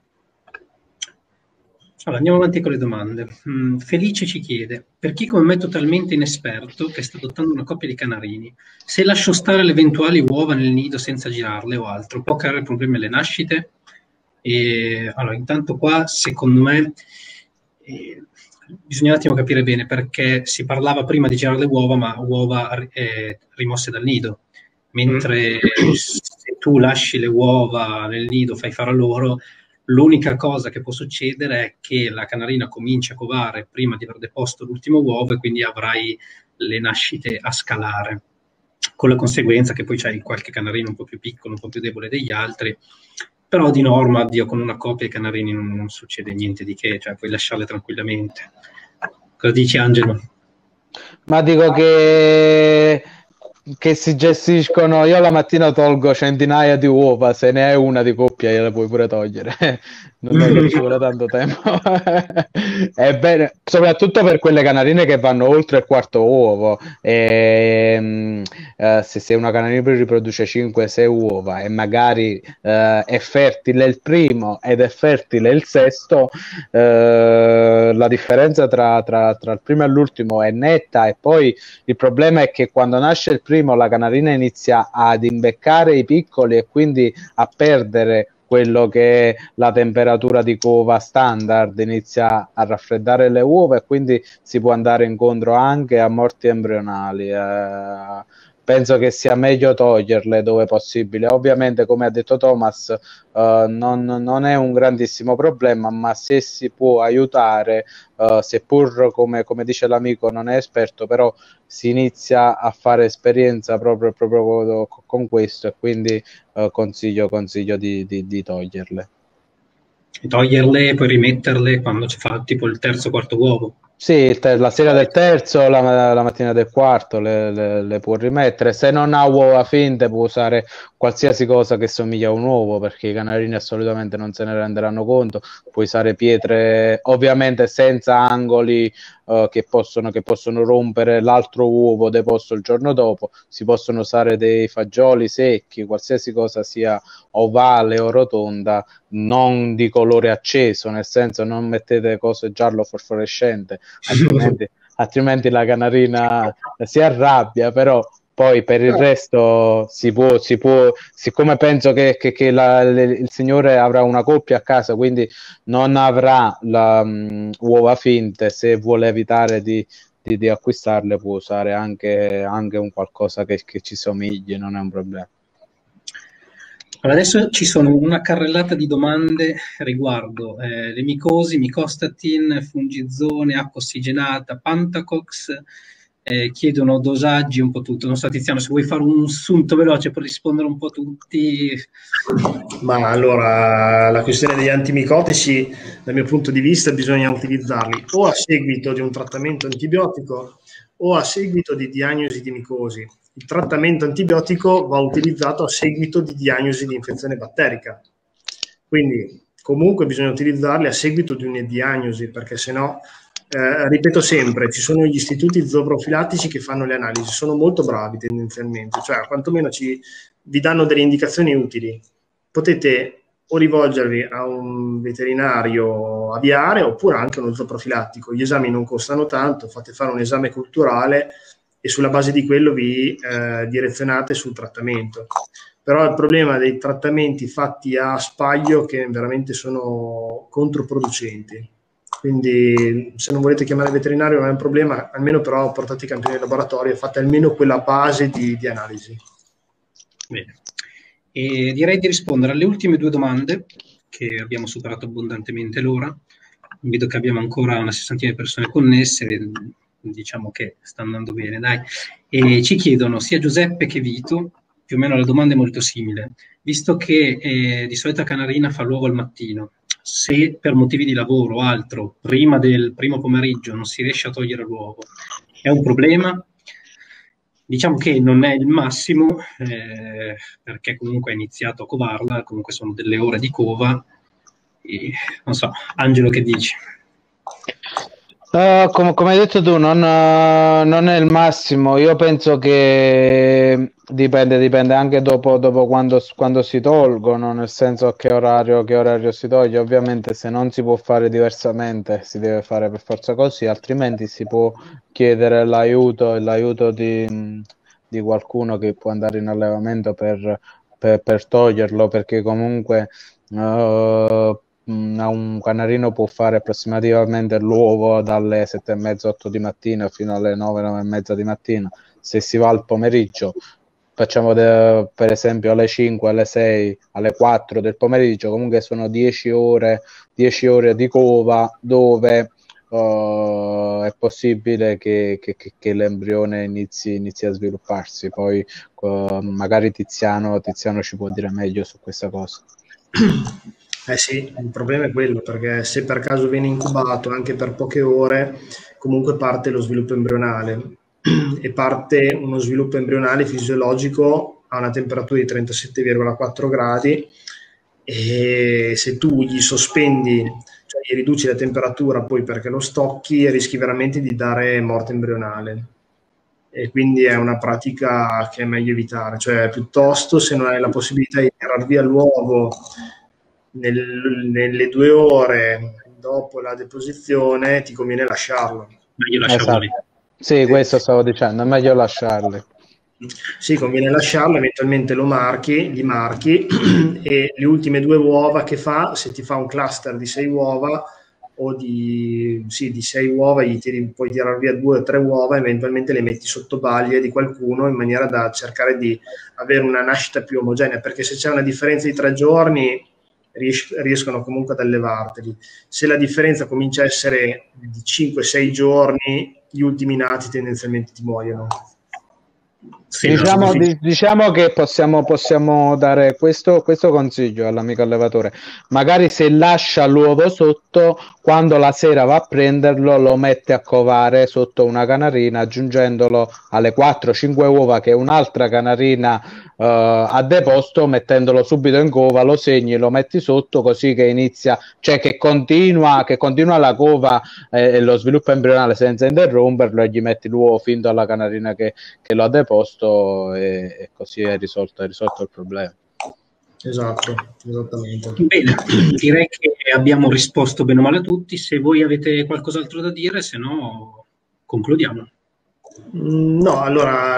Allora, andiamo avanti con le domande. Mm, Felice ci chiede, per chi come me totalmente inesperto che sta adottando una coppia di canarini, se lascio stare le eventuali uova nel nido senza girarle o altro, può creare problemi alle nascite? E, allora, intanto qua, secondo me, eh, bisogna un attimo capire bene, perché si parlava prima di girare le uova, ma uova eh, rimosse dal nido, mentre mm. se tu lasci le uova nel nido, fai fare a loro, l'unica cosa che può succedere è che la canarina comincia a covare prima di aver deposto l'ultimo uovo e quindi avrai le nascite a scalare, con la conseguenza che poi c'hai qualche canarino un po' più piccolo, un po' più debole degli altri, però di norma, Dio, con una coppia di canarini non, non succede niente di che, cioè puoi lasciarle tranquillamente. Cosa dici, Angelo? Ma dico che che si gestiscono, io la mattina tolgo centinaia di uova, se ne hai una di coppia gliela puoi pure togliere, non è che ci vuole tanto tempo. È bene, soprattutto per quelle canarine che vanno oltre il quarto uovo, e, eh, se, se una canarina riproduce cinque sei uova e magari eh, è fertile il primo ed è fertile il sesto, eh, la differenza tra, tra, tra il primo e l'ultimo è netta, e poi il problema è che quando nasce il primo la canarina inizia ad imbeccare i piccoli e quindi a perdere quello che è la temperatura di cova standard, inizia a raffreddare le uova e quindi si può andare incontro anche a morti embrionali. Eh, penso che sia meglio toglierle dove possibile. Ovviamente, come ha detto Thomas, uh, non, non è un grandissimo problema, ma se si può aiutare, uh, seppur come, come dice l'amico non è esperto, però si inizia a fare esperienza proprio, proprio con questo, e quindi uh, consiglio, consiglio di, di, di toglierle. Toglierle e poi rimetterle quando si fa tipo il terzo o quarto uovo. Sì, la sera del terzo, la, la mattina del quarto le, le, le può rimettere. Se non ha uova finte può usare qualsiasi cosa che somiglia a un uovo, perché i canarini assolutamente non se ne renderanno conto. Puoi usare pietre, ovviamente senza angoli uh, che, possono, che possono rompere l'altro uovo deposto il giorno dopo. Si possono usare dei fagioli secchi, qualsiasi cosa sia ovale o rotonda, non di colore acceso, nel senso non mettete cose giallo fosforescente, altrimenti, altrimenti la canarina si arrabbia, però poi per il resto si può, si può siccome penso che, che, che la, le, il signore avrà una coppia a casa, quindi non avrà la, um, uova finte, se vuole evitare di, di, di acquistarle può usare anche, anche un qualcosa che, che ci somigli, non è un problema. Allora, adesso ci sono una carrellata di domande riguardo eh, le micosi, micostatin, fungizone, acqua ossigenata, Pantacox, eh, chiedono dosaggi, un po' tutto. Non so, Tiziano, se vuoi fare un sunto veloce per rispondere un po' a tutti. Ma allora, la questione degli antimicotici, dal mio punto di vista, bisogna utilizzarli o a seguito di un trattamento antibiotico o a seguito di diagnosi di micosi. Il trattamento antibiotico va utilizzato a seguito di diagnosi di infezione batterica. Quindi comunque bisogna utilizzarli a seguito di una diagnosi, perché se no, eh, ripeto sempre, ci sono gli istituti zooprofilattici che fanno le analisi, sono molto bravi tendenzialmente, cioè quantomeno ci, vi danno delle indicazioni utili. Potete o rivolgervi a un veterinario aviare oppure anche a uno zooprofilattico. Gli esami non costano tanto, fate fare un esame culturale e sulla base di quello vi eh, direzionate sul trattamento. Però il problema dei trattamenti fatti a spaglio che veramente sono controproducenti. Quindi se non volete chiamare il veterinario non è un problema, almeno però portate i campioni in laboratorio e fate almeno quella base di, di analisi. Bene. E direi di rispondere alle ultime due domande, che abbiamo superato abbondantemente l'ora. Vedo che abbiamo ancora una sessantina di persone connesse, diciamo che sta andando bene, dai. E ci chiedono sia Giuseppe che Vito, più o meno la domanda è molto simile, visto che eh, di solito la canarina fa l'uovo al mattino, se per motivi di lavoro o altro prima del primo pomeriggio non si riesce a togliere l'uovo, è un problema? Diciamo che non è il massimo, eh, perché comunque ha iniziato a covarla, comunque sono delle ore di cova, e, non so, Angelo, che dici? Uh, com come hai detto tu, non, uh, non è il massimo. Io penso che dipende, dipende anche dopo, dopo quando, quando si tolgono, nel senso a che orario, che orario si toglie. Ovviamente se non si può fare diversamente si deve fare per forza così, altrimenti si può chiedere l'aiuto l'aiuto di, di qualcuno che può andare in allevamento per, per, per toglierlo, perché comunque uh, un canarino può fare approssimativamente l'uovo dalle sette e mezza, otto di mattina fino alle nove, nove e mezza di mattina. Se si va al pomeriggio, facciamo per esempio alle cinque, alle sei, alle quattro del pomeriggio, comunque sono dieci ore, dieci ore di cova dove uh, è possibile che, che, che l'embrione inizi, inizi a svilupparsi. Poi uh, magari Tiziano, Tiziano ci può dire meglio su questa cosa. Eh sì, il problema è quello, perché se per caso viene incubato anche per poche ore, comunque parte lo sviluppo embrionale e parte uno sviluppo embrionale fisiologico a una temperatura di trentasette virgola quattro gradi, e se tu gli sospendi, cioè gli riduci la temperatura poi perché lo stocchi, rischi veramente di dare morte embrionale. E quindi è una pratica che è meglio evitare, cioè piuttosto se non hai la possibilità di tirar via l'uovo Nel, nelle due ore dopo la deposizione ti conviene lasciarlo. Meglio lasciarlo lì. Esatto. Sì, questo stavo dicendo, è meglio lasciarli. Sì, conviene lasciarlo, eventualmente lo marchi, li marchi e le ultime due uova che fa, se ti fa un cluster di sei uova o di, sì, di sei uova, gli tiri, puoi tirare via due o tre uova, eventualmente le metti sotto baglie di qualcuno in maniera da cercare di avere una nascita più omogenea, perché se c'è una differenza di tre giorni Ries riescono comunque ad allevarteli. Se la differenza comincia a essere di cinque sei giorni, gli ultimi nati tendenzialmente ti muoiono. Sì, diciamo, di, diciamo che possiamo, possiamo dare questo, questo consiglio all'amico allevatore: magari se lascia l'uovo sotto, quando la sera va a prenderlo lo mette a covare sotto una canarina, aggiungendolo alle quattro cinque uova che un'altra canarina uh, a deposto, mettendolo subito in cova, lo segni, lo metti sotto, così che inizia, cioè che continua, che continua la cova e, e lo sviluppo embrionale senza interromperlo, e gli metti l'uovo finto alla canarina che, che lo ha deposto, e, e così è risolto, è risolto il problema. Esatto, esattamente. Bene, direi che abbiamo risposto bene o male a tutti. Se voi avete qualcos'altro da dire, se no concludiamo. No, allora,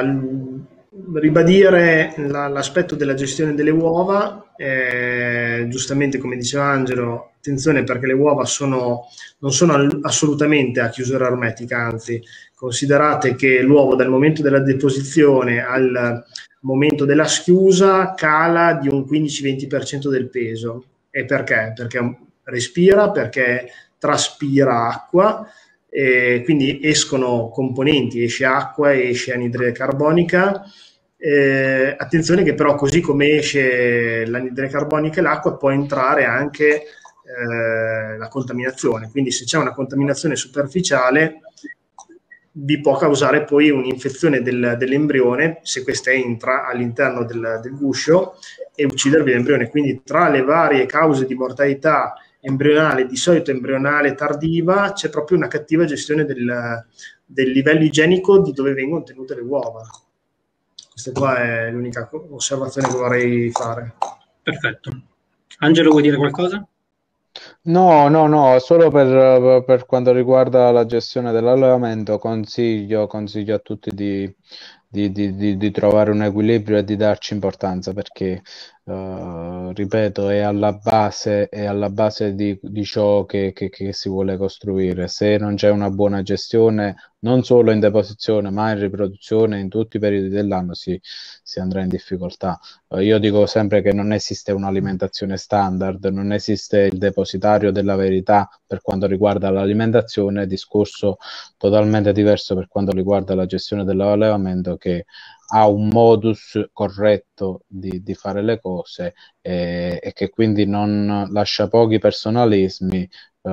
ribadire la, l'aspetto della gestione delle uova, eh, giustamente come diceva Angelo, attenzione perché le uova sono, non sono assolutamente a chiusura ermetica, anzi considerate che l'uovo dal momento della deposizione al momento della schiusa cala di un quindici venti per cento del peso. E perché? Perché respira, perché traspira acqua, e quindi escono componenti, esce acqua, esce anidride carbonica. Eh, attenzione che però così come esce l'anidride carbonica e l'acqua, può entrare anche eh, la contaminazione. Quindi se c'è una contaminazione superficiale vi può causare poi un'infezione del, dell'embrione, se questa entra all'interno del, del guscio, e uccidervi l'embrione. Quindi tra le varie cause di mortalità embrionale, di solito embrionale tardiva, c'è proprio una cattiva gestione del, del livello igienico di dove vengono tenute le uova. Questa qua è l'unica osservazione che vorrei fare. Perfetto. Angelo, vuoi dire qualcosa? No, no, no, solo per, per quanto riguarda la gestione dell'allevamento, consiglio, consiglio a tutti di, di, di, di, di trovare un equilibrio e di darci importanza, perché, uh, ripeto, è alla base, è alla base di, di ciò che, che, che si vuole costruire. Se non c'è una buona gestione, non solo in deposizione, ma in riproduzione, in tutti i periodi dell'anno, si, si andrà in difficoltà. Uh, io dico sempre che non esiste un'alimentazione standard, non esiste il depositario della verità per quanto riguarda l'alimentazione, discorso totalmente diverso per quanto riguarda la gestione dell'allevamento, che ha un modus corretto di, di fare le cose, e, e che quindi non lascia pochi personalismi,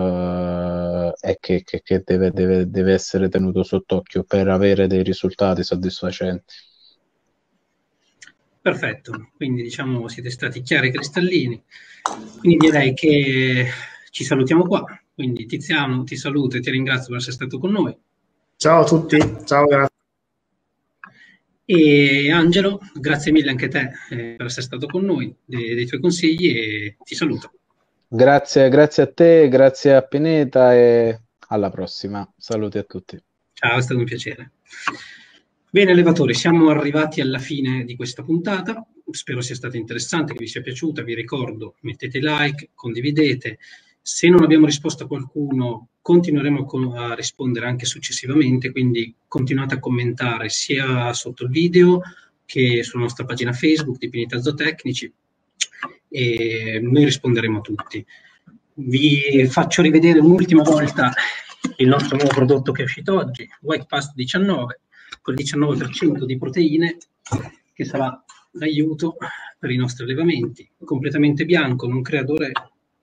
Uh, e che, che, che deve, deve, deve essere tenuto sott'occhio per avere dei risultati soddisfacenti. Perfetto, quindi diciamo siete stati chiari e cristallini, quindi direi che ci salutiamo qua. Quindi Tiziano, ti saluto e ti ringrazio per essere stato con noi. Ciao a tutti, ciao, grazie. E Angelo, grazie mille anche a te eh, per essere stato con noi, dei, dei tuoi consigli, e ti saluto. Grazie, grazie a te, grazie a Pineta, e alla prossima. Saluti a tutti. Ciao, è stato un piacere. Bene allevatori, siamo arrivati alla fine di questa puntata, spero sia stata interessante, che vi sia piaciuta. Vi ricordo, mettete like, condividete. Se non abbiamo risposto a qualcuno, continueremo a rispondere anche successivamente, quindi continuate a commentare sia sotto il video che sulla nostra pagina Facebook di Pineta Zootecnici, e noi risponderemo a tutti. Vi faccio rivedere un'ultima volta il nostro nuovo prodotto che è uscito oggi, White Past diciannove, con il diciannove per cento di proteine, che sarà d'aiuto per i nostri allevamenti, completamente bianco, non crea odore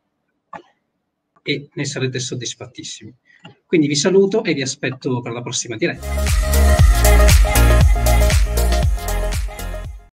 e ne sarete soddisfattissimi. Quindi vi saluto e vi aspetto per la prossima diretta.